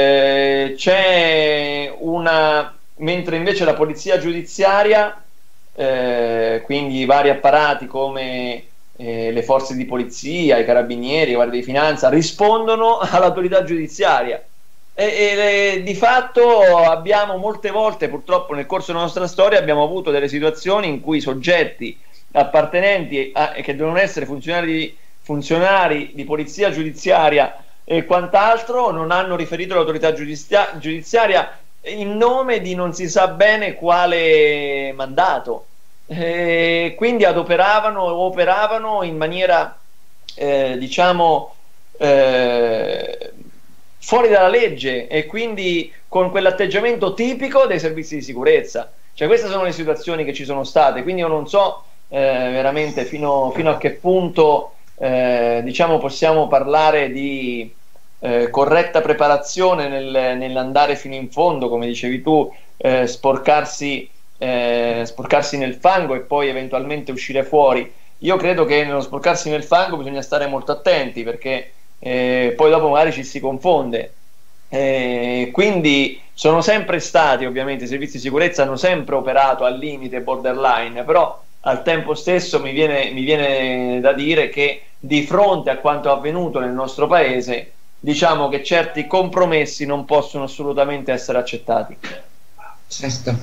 Eh, c'è una mentre invece la polizia giudiziaria eh, quindi vari apparati come eh, le forze di polizia, i carabinieri, i guardie di finanza rispondono all'autorità giudiziaria. E, e di fatto abbiamo molte volte, purtroppo nel corso della nostra storia, abbiamo avuto delle situazioni in cui soggetti appartenenti a, che devono essere funzionari, funzionari di polizia giudiziaria e quant'altro non hanno riferito all'autorità giudizia, giudiziaria in nome di non si sa bene quale mandato, e quindi adoperavano o operavano in maniera eh, diciamo eh, fuori dalla legge, e quindi con quell'atteggiamento tipico dei servizi di sicurezza. Cioè, queste sono le situazioni che ci sono state, quindi io non so eh, veramente fino, fino a che punto eh, diciamo possiamo parlare di eh, corretta preparazione nel, nell'andare fino in fondo, come dicevi tu, eh, sporcarsi, eh, sporcarsi nel fango e poi eventualmente uscire fuori. Io credo che nello sporcarsi nel fango bisogna stare molto attenti, perché Eh, poi dopo magari ci si confonde, eh, quindi sono sempre stati, ovviamente i servizi di sicurezza hanno sempre operato al limite borderline, però al tempo stesso mi viene, mi viene da dire che di fronte a quanto avvenuto nel nostro paese, diciamo che certi compromessi non possono assolutamente essere accettati. Certo.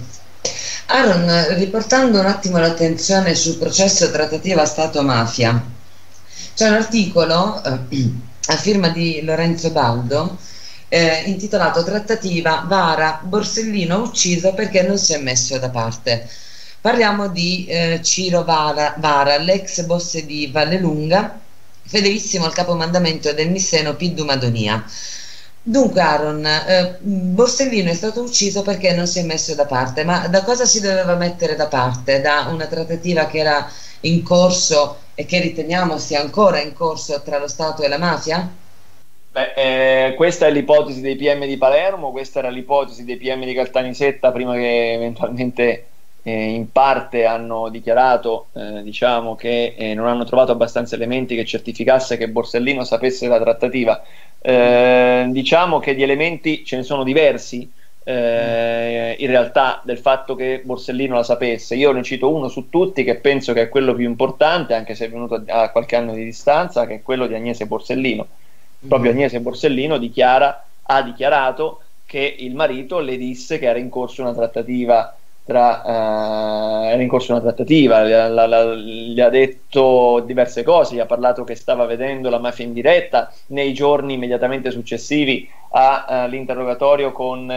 Aaron, riportando un attimo l'attenzione sul processo trattativa Stato-mafia, c'è un articolo eh, a firma di Lorenzo Baldo eh, intitolato Trattativa Vara, Borsellino ucciso perché non si è messo da parte. Parliamo di eh, Ciro Vara, Vara, l'ex boss di Vallelunga, fedelissimo al capomandamento del Misseno P. du Madonia. Dunque Aaron, eh, Borsellino è stato ucciso perché non si è messo da parte, ma da cosa si doveva mettere da parte? Da una trattativa che era in corso e che riteniamo sia ancora in corso tra lo Stato e la mafia? Beh, eh, questa è l'ipotesi dei P M di Palermo, questa era l'ipotesi dei P M di Caltanissetta prima che eventualmente eh, in parte hanno dichiarato eh, diciamo che eh, non hanno trovato abbastanza elementi che certificasse che Borsellino sapesse la trattativa. Eh, diciamo che di elementi ce ne sono diversi eh, in realtà del fatto che Borsellino la sapesse. Io ne cito uno su tutti che penso che è quello più importante, anche se è venuto a qualche anno di distanza, che è quello di Agnese Borsellino. Proprio Agnese Borsellino dichiara, ha dichiarato che il marito le disse che era in corso una trattativa tra, uh, era in corso una trattativa, la, la, la, gli ha detto diverse cose, gli ha parlato che stava vedendo la mafia in diretta nei giorni immediatamente successivi all'interrogatorio con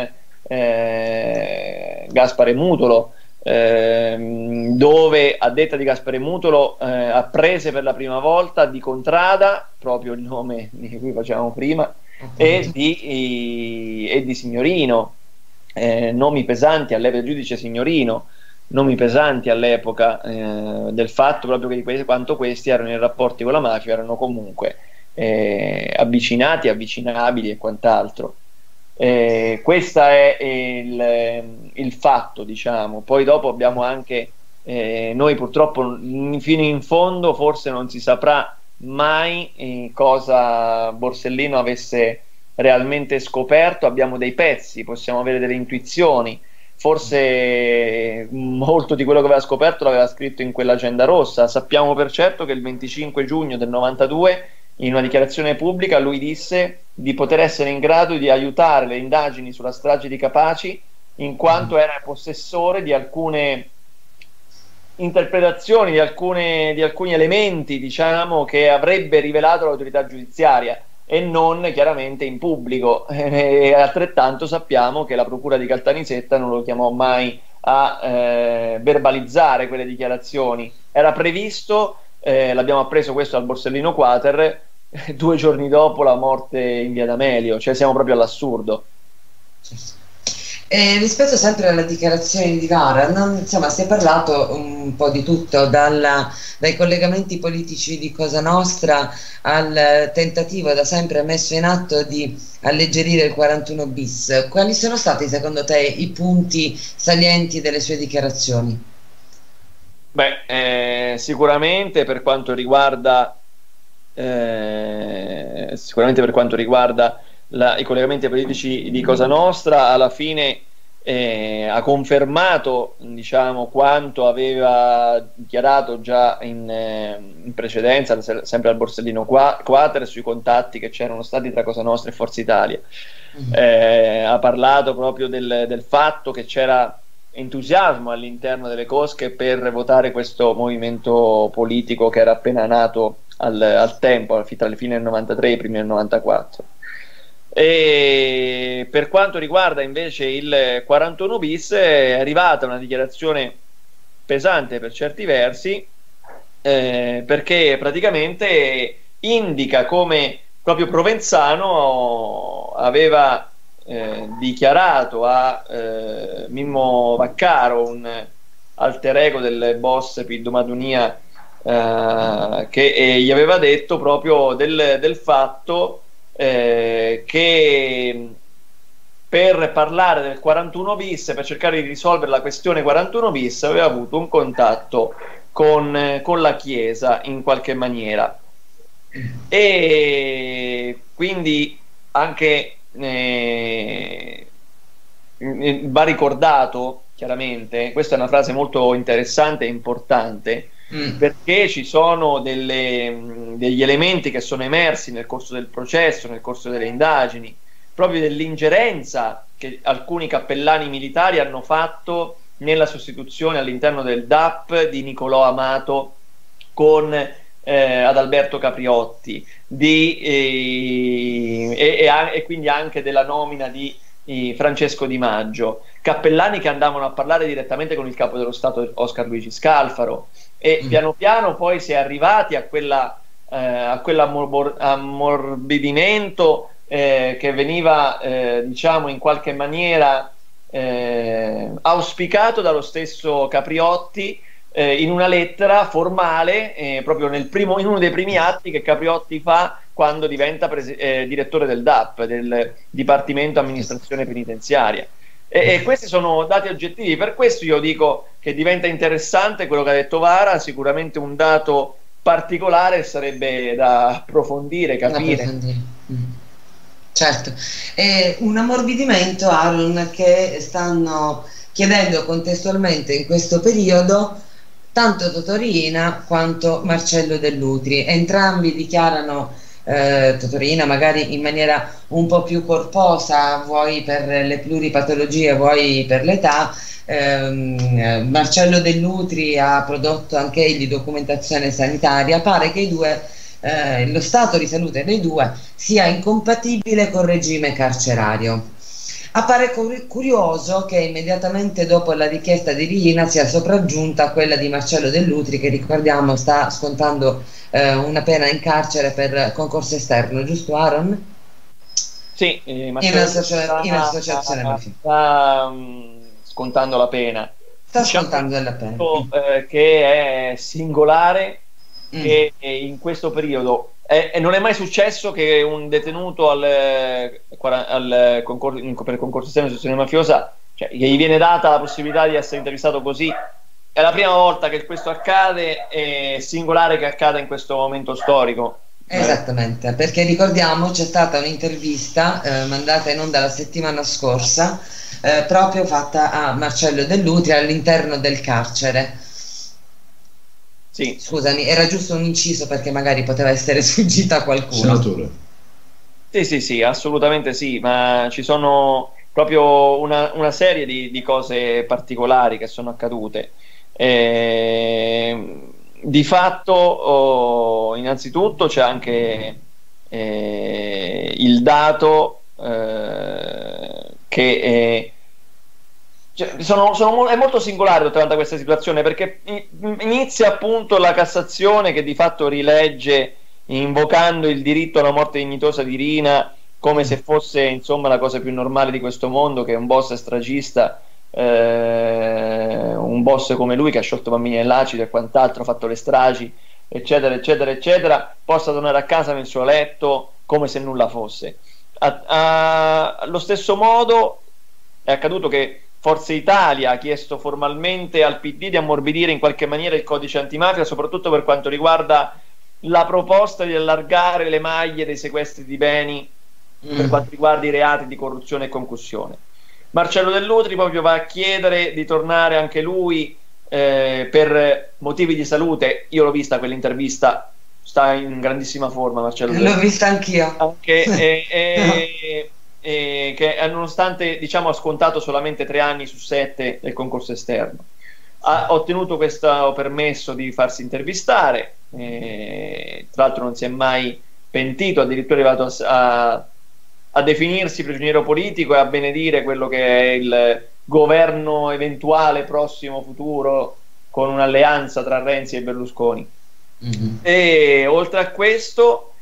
eh, Gaspare Mutolo, eh, dove a detta di Gaspare Mutolo eh, apprese per la prima volta di Contrada, proprio il nome di cui facevamo prima, e di, e di Signorino, eh, nomi pesanti all'epoca del giudice Signorino, nomi pesanti all'epoca eh, del fatto proprio che di que- quanto questi erano in rapporti con la mafia, erano comunque eh, avvicinati, avvicinabili e quant'altro. Eh, questo è il, il fatto, diciamo. Poi dopo abbiamo anche eh, noi purtroppo fino in fondo forse non si saprà mai eh, cosa Borsellino avesse realmente scoperto. Abbiamo dei pezzi, possiamo avere delle intuizioni, forse molto di quello che aveva scoperto l'aveva scritto in quell'agenda rossa. Sappiamo per certo che il venticinque giugno del novantadue in una dichiarazione pubblica lui disse di poter essere in grado di aiutare le indagini sulla strage di Capaci in quanto era possessore di alcune interpretazioni, di, alcune, di alcuni elementi, diciamo, che avrebbe rivelato l'autorità giudiziaria e non chiaramente in pubblico. E altrettanto sappiamo che la procura di Caltanissetta non lo chiamò mai a eh, verbalizzare quelle dichiarazioni. Era previsto, eh, l'abbiamo appreso questo al Borsellino Quater, due giorni dopo la morte in via D'Amelio, cioè siamo proprio all'assurdo. Eh, rispetto sempre alle dichiarazioni di Vara, non, insomma, si è parlato un po' di tutto, dalla, dai collegamenti politici di Cosa Nostra al tentativo da sempre messo in atto di alleggerire il quarantuno bis. Quali sono stati secondo te i punti salienti delle sue dichiarazioni? Beh, eh, sicuramente per quanto riguarda eh, sicuramente per quanto riguarda La, i collegamenti politici di Cosa Nostra, alla fine eh, ha confermato, diciamo, quanto aveva dichiarato già in, eh, in precedenza, sempre al Borsellino Quater, sui contatti che c'erano stati tra Cosa Nostra e Forza Italia. Eh, ha parlato proprio del, del fatto che c'era entusiasmo all'interno delle cosche per votare questo movimento politico che era appena nato al, al tempo, tra le fine del novantatré e i primi del novantaquattro. E per quanto riguarda invece il quarantuno bis, è arrivata una dichiarazione pesante per certi versi, eh, perché praticamente indica come proprio Provenzano aveva eh, dichiarato a eh, Mimmo Vaccaro, un alter ego del boss Piddo Madunia, eh, che eh, gli aveva detto proprio del, del fatto eh, che per parlare del quarantuno bis, per cercare di risolvere la questione quarantuno bis, aveva avuto un contatto con, con la Chiesa in qualche maniera. E quindi anche eh, va ricordato chiaramente, questa è una frase molto interessante e importante, mm. perché ci sono delle, degli elementi che sono emersi nel corso del processo, nel corso delle indagini, proprio dell'ingerenza che alcuni cappellani militari hanno fatto nella sostituzione all'interno del D A P di Nicolò Amato con eh, Adalberto Capriotti, di, eh, e, e, e quindi anche della nomina di eh, Francesco Di Maggio, cappellani che andavano a parlare direttamente con il capo dello Stato Oscar Luigi Scalfaro, e mm. piano piano poi si è arrivati a quella eh, a quell'ammorbidimento eh, che veniva eh, diciamo in qualche maniera eh, auspicato dallo stesso Capriotti eh, in una lettera formale, eh, proprio nel primo, in uno dei primi atti che Capriotti fa quando diventa eh, direttore del D A P, del Dipartimento Amministrazione Penitenziaria. E, e questi sono dati oggettivi, per questo io dico che diventa interessante quello che ha detto Vara, sicuramente un dato particolare sarebbe da approfondire, capire. Mm. Certo, è un ammorbidimento, Aaron, che stanno chiedendo contestualmente in questo periodo tanto Totorina quanto Marcello Dell'Utri. Entrambi dichiarano, eh, Totorina magari in maniera un po' più corposa, vuoi per le pluripatologie, vuoi per l'età. Eh, Marcello Dell'Utri ha prodotto anche egli documentazione sanitaria. Pare che i due, eh, lo stato di salute dei due sia incompatibile col regime carcerario. Appare curioso che immediatamente dopo la richiesta di Riina sia sopraggiunta quella di Marcello Dell'Utri, che ricordiamo sta scontando eh, una pena in carcere per concorso esterno, giusto Aaron? Sì, eh, in, associa in associazione mafiosa. Sta um, scontando la pena. Sta diciamo scontando la pena. Eh, che è singolare mm. che in questo periodo e non è mai successo che un detenuto al, al concorso, per il concorso esterno di associazione mafiosa, cioè che gli viene data la possibilità di essere intervistato così, è la prima volta che questo accade, è singolare che accada in questo momento storico. Esattamente, perché ricordiamo c'è stata un'intervista eh, mandata in onda la settimana scorsa eh, proprio fatta a Marcello Dell'Utri all'interno del carcere. Sì. Scusami, era giusto un inciso perché magari poteva essere sfuggita a qualcuno. Senatore. Sì, sì, sì, assolutamente sì, ma ci sono proprio una, una serie di, di cose particolari che sono accadute. E, di fatto, oh, innanzitutto c'è anche eh, il dato eh, che... Eh, Cioè, sono, sono, è molto singolare tutta questa situazione, perché inizia appunto la Cassazione che di fatto rilegge invocando il diritto alla morte dignitosa di Riina come se fosse insomma la cosa più normale di questo mondo, che un boss stragista, eh, un boss come lui che ha sciolto bambini nell'acido e quant'altro, ha fatto le stragi eccetera eccetera eccetera, possa tornare a casa nel suo letto come se nulla fosse. A, a, allo stesso modo è accaduto che Forza Italia ha chiesto formalmente al P D di ammorbidire in qualche maniera il codice antimafia, soprattutto per quanto riguarda la proposta di allargare le maglie dei sequestri di beni mm. per quanto riguarda i reati di corruzione e concussione. Marcello Dell'Utri proprio va a chiedere di tornare anche lui eh, per motivi di salute. Io l'ho vista quell'intervista, sta in grandissima forma Marcello Dell'Utri. L'ho vista anch'io. Anche, e, e, e, che nonostante diciamo ha scontato solamente tre anni su sette del concorso esterno, ha ottenuto questo permesso di farsi intervistare, e, tra l'altro non si è mai pentito, addirittura è arrivato a, a a definirsi prigioniero politico e a benedire quello che è il governo eventuale prossimo futuro con un'alleanza tra Renzi e Berlusconi. Mm-hmm. E oltre a questo,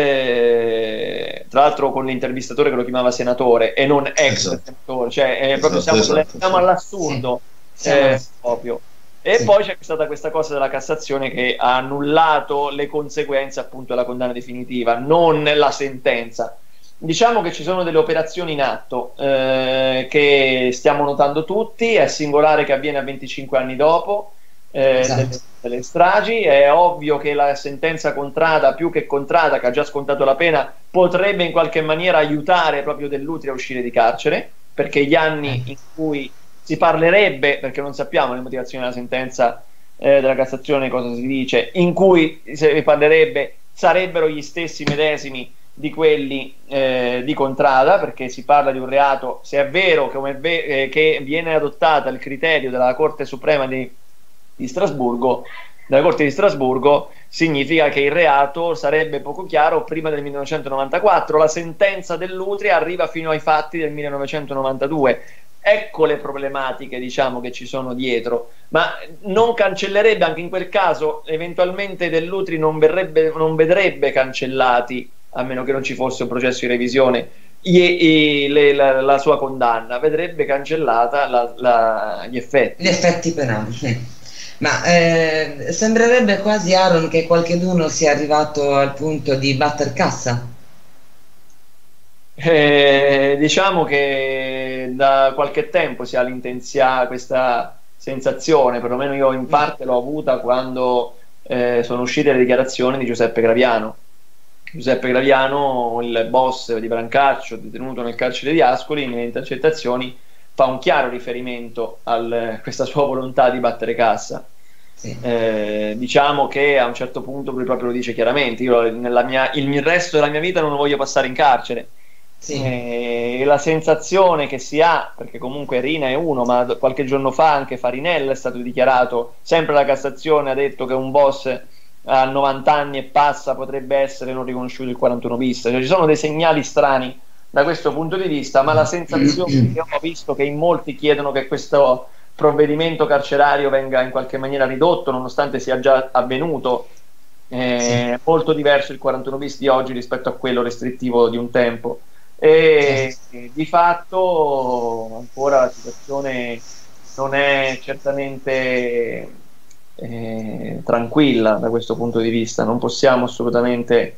eh, tra l'altro con l'intervistatore che lo chiamava senatore e non ex esatto. senatore, cioè eh, proprio esatto, siamo, esatto, siamo sì. all'assurdo, sì. Eh, proprio. E sì. Poi c'è stata questa cosa della Cassazione che ha annullato le conseguenze appunto della condanna definitiva, non la sentenza. Diciamo che ci sono delle operazioni in atto eh, che stiamo notando tutti, è singolare che avviene a venticinque anni dopo eh, esatto. delle, delle stragi, è ovvio che la sentenza Contrada, più che Contrada, che ha già scontato la pena, potrebbe in qualche maniera aiutare proprio Dell'Utri a uscire di carcere, perché gli anni in cui si parlerebbe, perché non sappiamo le motivazioni della sentenza eh, della Cassazione, cosa si dice, in cui si parlerebbe sarebbero gli stessi medesimi di quelli eh, di Contrada, perché si parla di un reato, se è vero che, è ve- eh, che viene adottata il criterio della Corte Suprema di, di Strasburgo, della Corte di Strasburgo, significa che il reato sarebbe poco chiaro prima del millenovecentonovantaquattro, la sentenza Dell'Utri arriva fino ai fatti del millenovecentonovantadue. Ecco le problematiche, diciamo, che ci sono dietro, ma non cancellerebbe anche in quel caso, eventualmente Dell'Utri non, verrebbe, non vedrebbe cancellati, a meno che non ci fosse un processo di revisione, i, i, le, la, la sua condanna, vedrebbe cancellata la, la, gli effetti. Gli effetti penali. Ma eh, sembrerebbe quasi, Aaron, che qualcheduno sia arrivato al punto di batter cassa. Eh, diciamo che da qualche tempo si ha l'intenzia questa sensazione, perlomeno io in parte l'ho avuta quando eh, sono uscite le dichiarazioni di Giuseppe Graviano. Giuseppe Graviano, il boss di Brancaccio, detenuto nel carcere di Ascoli, nelle intercettazioni fa un chiaro riferimento a questa sua volontà di battere cassa. Sì. Eh, diciamo che a un certo punto lui proprio lo dice chiaramente: io nella mia, il resto della mia vita non lo voglio passare in carcere. Sì. Eh, la sensazione che si ha, perché comunque Rina è uno, ma qualche giorno fa anche Farinella è stato dichiarato, sempre la Cassazione ha detto che un boss a novanta anni e passa potrebbe essere non riconosciuto il quarantuno bis, cioè, ci sono dei segnali strani da questo punto di vista, ma la sensazione che ho visto che in molti chiedono che questo provvedimento carcerario venga in qualche maniera ridotto, nonostante sia già avvenuto, è sì. molto diverso il quarantuno bis di oggi rispetto a quello restrittivo di un tempo, e sì. di fatto ancora la situazione non è certamente Eh, tranquilla da questo punto di vista. Non possiamo assolutamente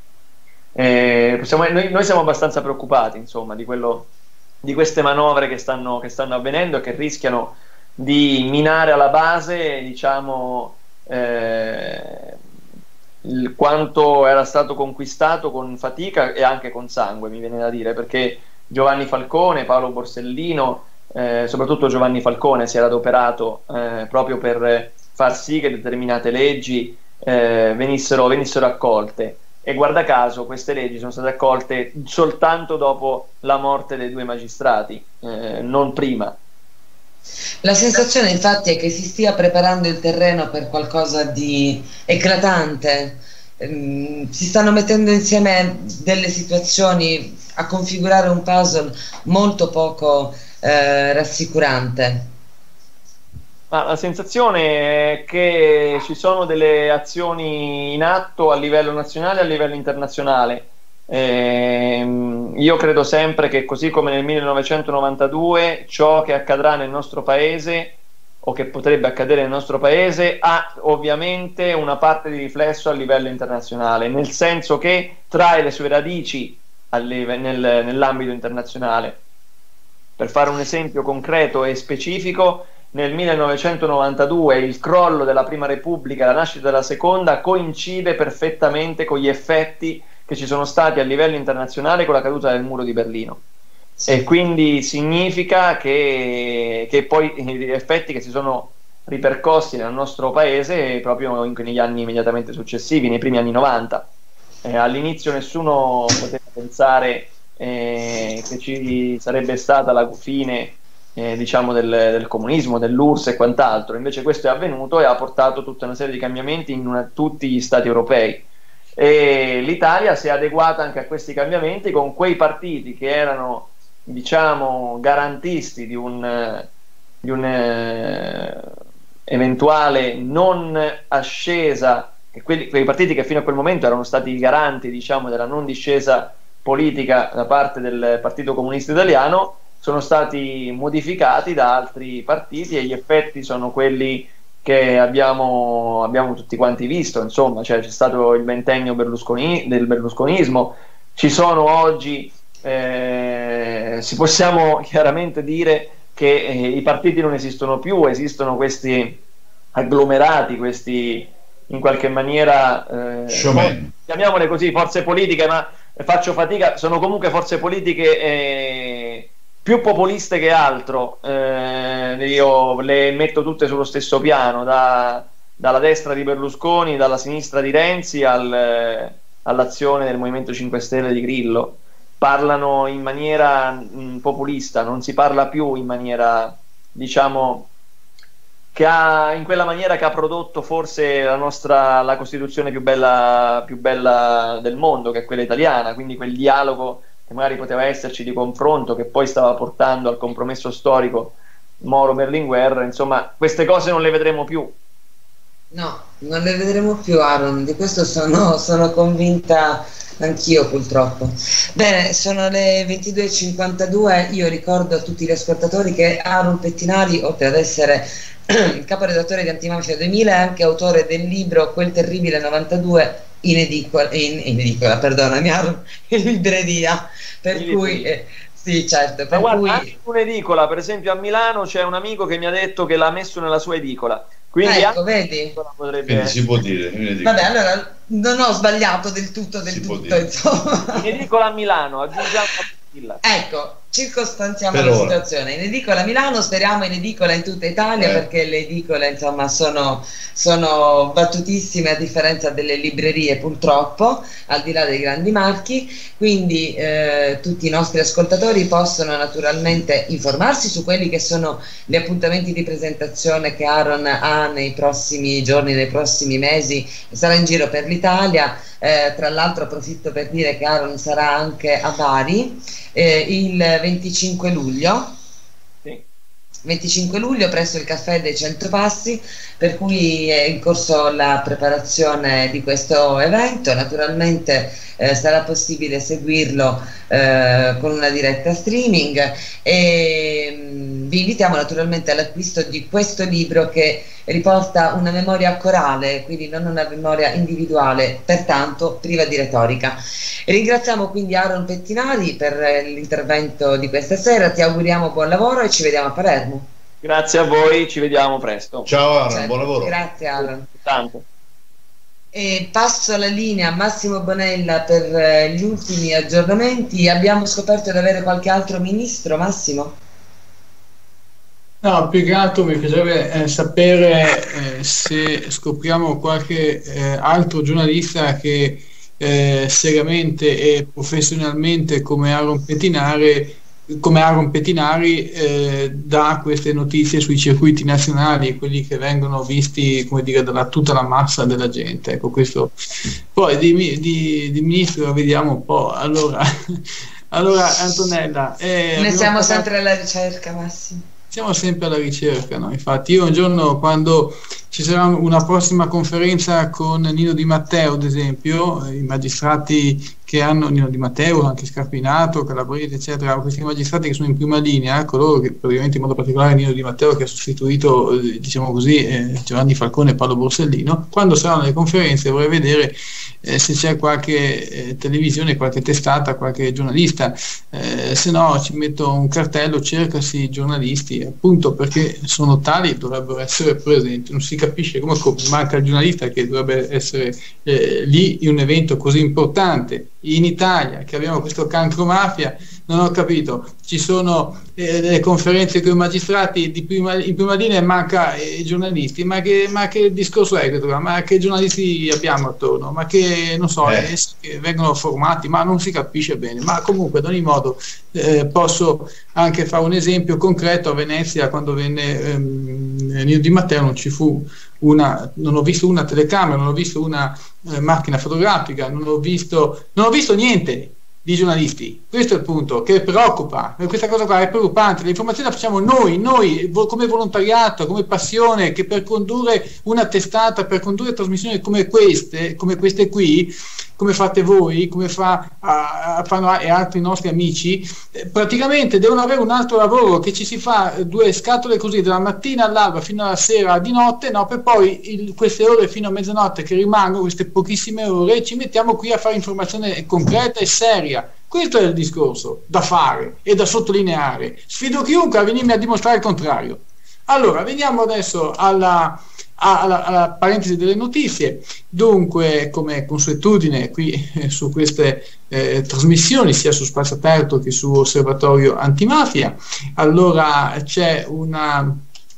eh, possiamo, noi, noi siamo abbastanza preoccupati, insomma, di quello, di queste manovre che stanno, che stanno avvenendo e che rischiano di minare alla base, diciamo, eh, il quanto era stato conquistato con fatica e anche con sangue, mi viene da dire, perché Giovanni Falcone, Paolo Borsellino, eh, soprattutto Giovanni Falcone si era adoperato eh, proprio per far sì che determinate leggi eh, venissero, venissero accolte, e guarda caso queste leggi sono state accolte soltanto dopo la morte dei due magistrati, eh, non prima. La sensazione infatti è che si stia preparando il terreno per qualcosa di eclatante, ehm, si stanno mettendo insieme delle situazioni a configurare un puzzle molto poco eh, rassicurante. Ma la sensazione è che ci sono delle azioni in atto a livello nazionale e a livello internazionale. Eh, io credo sempre che, così come nel millenovecentonovantadue, ciò che accadrà nel nostro paese o che potrebbe accadere nel nostro paese ha ovviamente una parte di riflesso a livello internazionale, nel senso che trae le sue radici nel, nell'ambito internazionale. Per fare un esempio concreto e specifico, nel millenovecentonovantadue il crollo della Prima Repubblica e la nascita della Seconda coincide perfettamente con gli effetti che ci sono stati a livello internazionale con la caduta del muro di Berlino. e quindi significa che, che poi gli effetti che si sono ripercossi nel nostro paese proprio in, negli anni immediatamente successivi, nei primi anni novanta. Eh, all'inizio nessuno poteva pensare eh, che ci sarebbe stata la fine eh, diciamo del, del comunismo, dell'U R S S e quant'altro, invece questo è avvenuto e ha portato tutta una serie di cambiamenti in una, tutti gli stati europei, e l'Italia si è adeguata anche a questi cambiamenti con quei partiti che erano, diciamo, garantisti di un, di un eh, eventuale non ascesa, e quelli, quei partiti che fino a quel momento erano stati i garanti, diciamo, della non discesa politica da parte del Partito Comunista Italiano, sono stati modificati da altri partiti e gli effetti sono quelli che abbiamo, abbiamo tutti quanti visto. Insomma, cioè, c'è stato il ventennio Berlusconi, del berlusconismo, ci sono oggi, eh, si possiamo chiaramente dire che eh, i partiti non esistono più, esistono questi agglomerati, questi in qualche maniera eh, chiamiamole così forze politiche, ma faccio fatica, sono comunque forze politiche eh, più populiste che altro, eh, io le metto tutte sullo stesso piano, da, dalla destra di Berlusconi, dalla sinistra di Renzi al, all'azione del Movimento cinque Stelle di Grillo. Parlano in maniera mh, populista, non si parla più in maniera, diciamo, che ha, in quella maniera che ha prodotto forse la nostra, la Costituzione più bella, più bella del mondo, che è quella italiana, quindi quel dialogo che magari poteva esserci di confronto, che poi stava portando al compromesso storico Moro-Berlinguer. Insomma, queste cose non le vedremo più. No, non le vedremo più, Aaron, di questo sono, sono convinta anch'io, purtroppo. Bene, sono le ventidue e cinquantadue. Io ricordo a tutti gli ascoltatori che Aaron Pettinari, oltre ad essere caporedattore di Antimafia duemila, è anche autore del libro Quel terribile novantadue in edicola, in, in edicola perdonami, in libreria, per in cui eh, sì, certo, per ma guarda, cui... anche un'edicola, per esempio a Milano c'è un amico che mi ha detto che l'ha messo nella sua edicola, quindi ecco, vedi? Potrebbe... si può dire, vabbè, allora non ho sbagliato del tutto del si tutto, insomma. In edicola a Milano, aggiungiamo la ecco, circostanziamo per la ora. situazione. In edicola a Milano, speriamo in edicola in tutta Italia, eh. perché le edicole, insomma, sono, sono battutissime, a differenza delle librerie, purtroppo, al di là dei grandi marchi. Quindi eh, tutti i nostri ascoltatori possono naturalmente informarsi su quelli che sono gli appuntamenti di presentazione che Aaron ha nei prossimi giorni, nei prossimi mesi, sarà in giro per l'Italia. Eh, tra l'altro approfitto per dire che Aaron sarà anche a Bari eh, il venticinque luglio, sì. venticinque luglio presso il Caffè dei Cento Passi, per cui è in corso la preparazione di questo evento. Naturalmente eh, sarà possibile seguirlo eh, con una diretta streaming, e mh, vi invitiamo naturalmente all'acquisto di questo libro, che riporta una memoria corale, quindi non una memoria individuale, pertanto priva di retorica. E ringraziamo quindi Aaron Pettinari per l'intervento di questa sera, ti auguriamo buon lavoro e ci vediamo a Palermo. Grazie a voi, ci vediamo presto. Ciao Aaron, Certo, buon lavoro. Grazie Aaron. Tanto. E passo la linea a Massimo Bonella per eh, gli ultimi aggiornamenti. Abbiamo scoperto di avere qualche altro ministro, Massimo? No, più che altro mi piacerebbe eh, sapere eh, se scopriamo qualche eh, altro giornalista che eh, seriamente e professionalmente come Aaron Pettinari, come Aaron Pettinari eh, dà queste notizie sui circuiti nazionali, quelli che vengono visti, come dire, da tutta la massa della gente. Ecco, questo. Poi di, di, di ministro vediamo un po'. Allora, allora Antonella, eh, ne siamo parlato... sempre alla ricerca, Massimo. Siamo sempre alla ricerca, no? Infatti io un giorno, quando ci sarà una prossima conferenza con Nino Di Matteo, ad esempio, i magistrati che hanno, Nino Di Matteo, anche Scarpinato, Calabrese, eccetera, questi magistrati che sono in prima linea, coloro che praticamente in modo particolare Nino Di Matteo, che ha sostituito, diciamo così, eh, Giovanni Falcone e Paolo Borsellino, quando saranno le conferenze vorrei vedere eh, se c'è qualche eh, televisione, qualche testata, qualche giornalista, eh, se no ci metto un cartello, cercasi giornalisti, appunto perché sono tali, dovrebbero essere presenti. Non si capisce come manca il giornalista che dovrebbe essere eh, lì in un evento così importante in Italia, che abbiamo questo cancro mafia, non ho capito, ci sono eh, delle conferenze con i magistrati di prima, in prima linea e manca i eh, giornalisti, ma che, ma che discorso è questo? Ma che giornalisti abbiamo attorno? Ma che, non so, Eh. eh, che vengono formati, ma non si capisce bene. Ma comunque, ad ogni modo, eh, posso anche fare un esempio concreto. A Venezia, quando venne ehm, Nino Di Matteo, non ci fu una, non ho visto una telecamera, non ho visto una eh, macchina fotografica, non ho visto, non ho visto niente di giornalisti. Questo è il punto che preoccupa, questa cosa qua è preoccupante. L'informazione la facciamo noi, noi vo- come volontariato, come passione, che per condurre una testata, per condurre trasmissioni come queste, come queste qui, come fate voi, come fa, a, a, fanno e altri nostri amici, eh, praticamente devono avere un altro lavoro, che ci si fa eh, due scatole così dalla mattina all'alba fino alla sera di notte, no, per poi il, queste ore fino a mezzanotte che rimangono, queste pochissime ore, ci mettiamo qui a fare informazione concreta e seria. Questo è il discorso da fare e da sottolineare. Sfido chiunque a venirmi a dimostrare il contrario. Allora, veniamo adesso alla, alla, alla parentesi delle notizie. Dunque, come consuetudine qui eh, su queste eh, trasmissioni, sia su Spazio Aperto che su Osservatorio Antimafia, allora c'è una,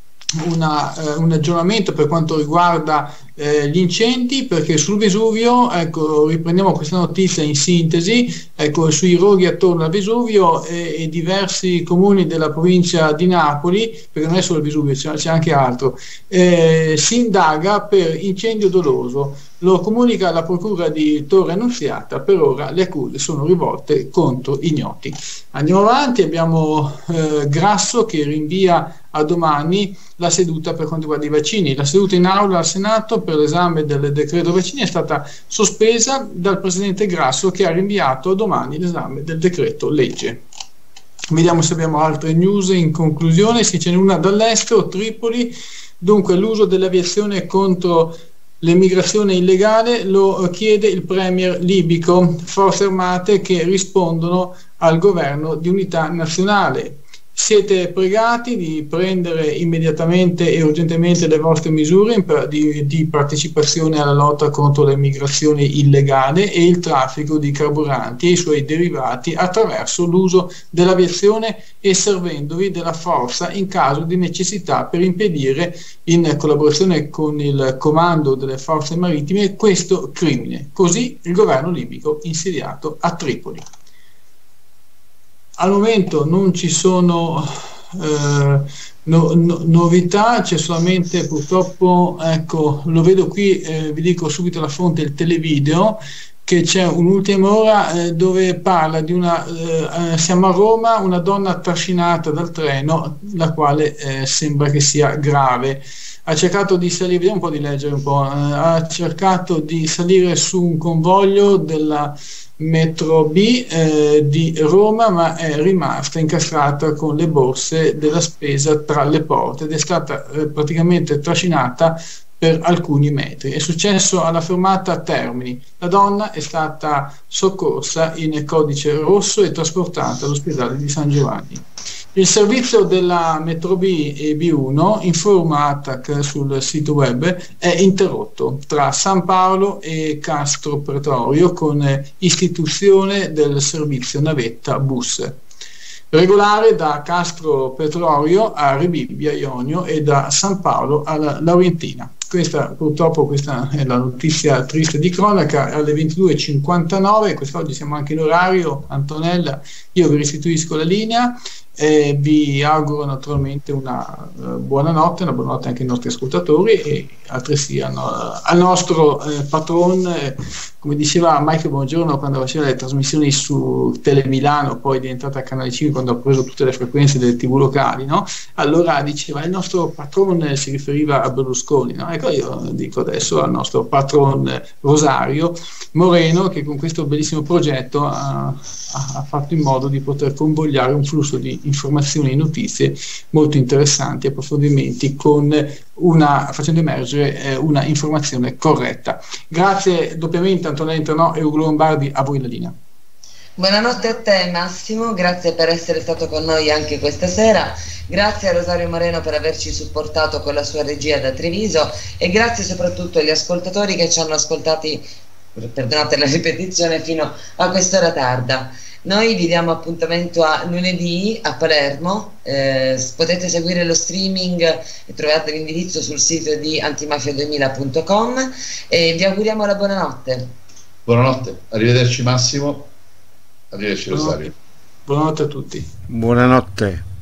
una, eh, un aggiornamento per quanto riguarda eh, gli incendi, perché sul Vesuvio, ecco, riprendiamo questa notizia in sintesi, ecco, sui roghi attorno al Vesuvio e, e diversi comuni della provincia di Napoli, perché non è solo il Vesuvio, c'è, c'è anche altro, eh, si indaga per incendio doloso. Lo comunica la procura di Torre Annunziata. Per ora le accuse sono rivolte contro ignoti. Andiamo avanti, abbiamo eh, Grasso che rinvia a domani la seduta per quanto riguarda i vaccini. La seduta in aula al Senato per l'esame del decreto vaccini è stata sospesa dal presidente Grasso, che ha rinviato a domani l'esame del decreto legge. Vediamo se abbiamo altre news in conclusione. Si ce n'è una dall'estero, Tripoli. Dunque, l'uso dell'aviazione contro l'emigrazione illegale lo chiede il premier libico, forze armate che rispondono al governo di unità nazionale. Siete pregati di prendere immediatamente e urgentemente le vostre misure di, di partecipazione alla lotta contro l'immigrazione illegale e il traffico di carburanti e i suoi derivati attraverso l'uso dell'aviazione e servendovi della forza in caso di necessità per impedire, in collaborazione con il comando delle forze marittime, questo crimine. Così il governo libico insediato a Tripoli. Al momento non ci sono eh, no, no, novità, c'è solamente purtroppo, ecco, lo vedo qui, eh, vi dico subito la fonte, il televideo, che c'è un'ultima ora eh, dove parla di una, eh, siamo a Roma, una donna trascinata dal treno, la quale eh, sembra che sia grave. Ha cercato di salire, vediamo un po' di leggere un po', eh, ha cercato di salire su un convoglio della metro B eh, di Roma, ma è rimasta incastrata con le borse della spesa tra le porte ed è stata eh, praticamente trascinata per alcuni metri. È successo alla fermata Termini. La donna è stata soccorsa in codice rosso e trasportata all'ospedale di San Giovanni. Il servizio della metro B e B uno, informa Attac sul sito web, è interrotto tra San Paolo e Castro Pretorio con istituzione del servizio navetta bus regolare da Castro Pretorio a Rebibbia Ionio e da San Paolo alla Laurentina. Questa, purtroppo questa è la notizia triste di cronaca. Alle ventidue e cinquantanove, quest'oggi siamo anche in orario, Antonella, io vi restituisco la linea e vi auguro naturalmente una uh, buona notte, una buona notte anche ai nostri ascoltatori e altresì al, no, al nostro eh, patron, eh, come diceva Michael Buongiorno quando faceva le trasmissioni su Tele Milano, poi è diventata Canale cinque quando ha preso tutte le frequenze delle tv locali, no? Allora diceva il nostro patron, si riferiva a Berlusconi, no? Ecco, io dico adesso al nostro patron Rosario Moreno, che con questo bellissimo progetto ha, ha fatto in modo di poter convogliare un flusso di informazioni e notizie molto interessanti, approfondimenti, con una, facendo emergere eh, una informazione corretta. Grazie doppiamente Antonella Intranò e Ugo Lombardi, a voi la linea. Buonanotte a te Massimo, grazie per essere stato con noi anche questa sera, grazie a Rosario Moreno per averci supportato con la sua regia da Treviso e grazie soprattutto agli ascoltatori che ci hanno ascoltati, perdonate la ripetizione, fino a quest'ora tarda. Noi vi diamo appuntamento a lunedì a Palermo, eh, potete seguire lo streaming e trovate l'indirizzo sul sito di antimafia duemila punto com e vi auguriamo la buonanotte. Buonanotte, arrivederci Massimo, arrivederci Rosario. Buonanotte a tutti. Buonanotte.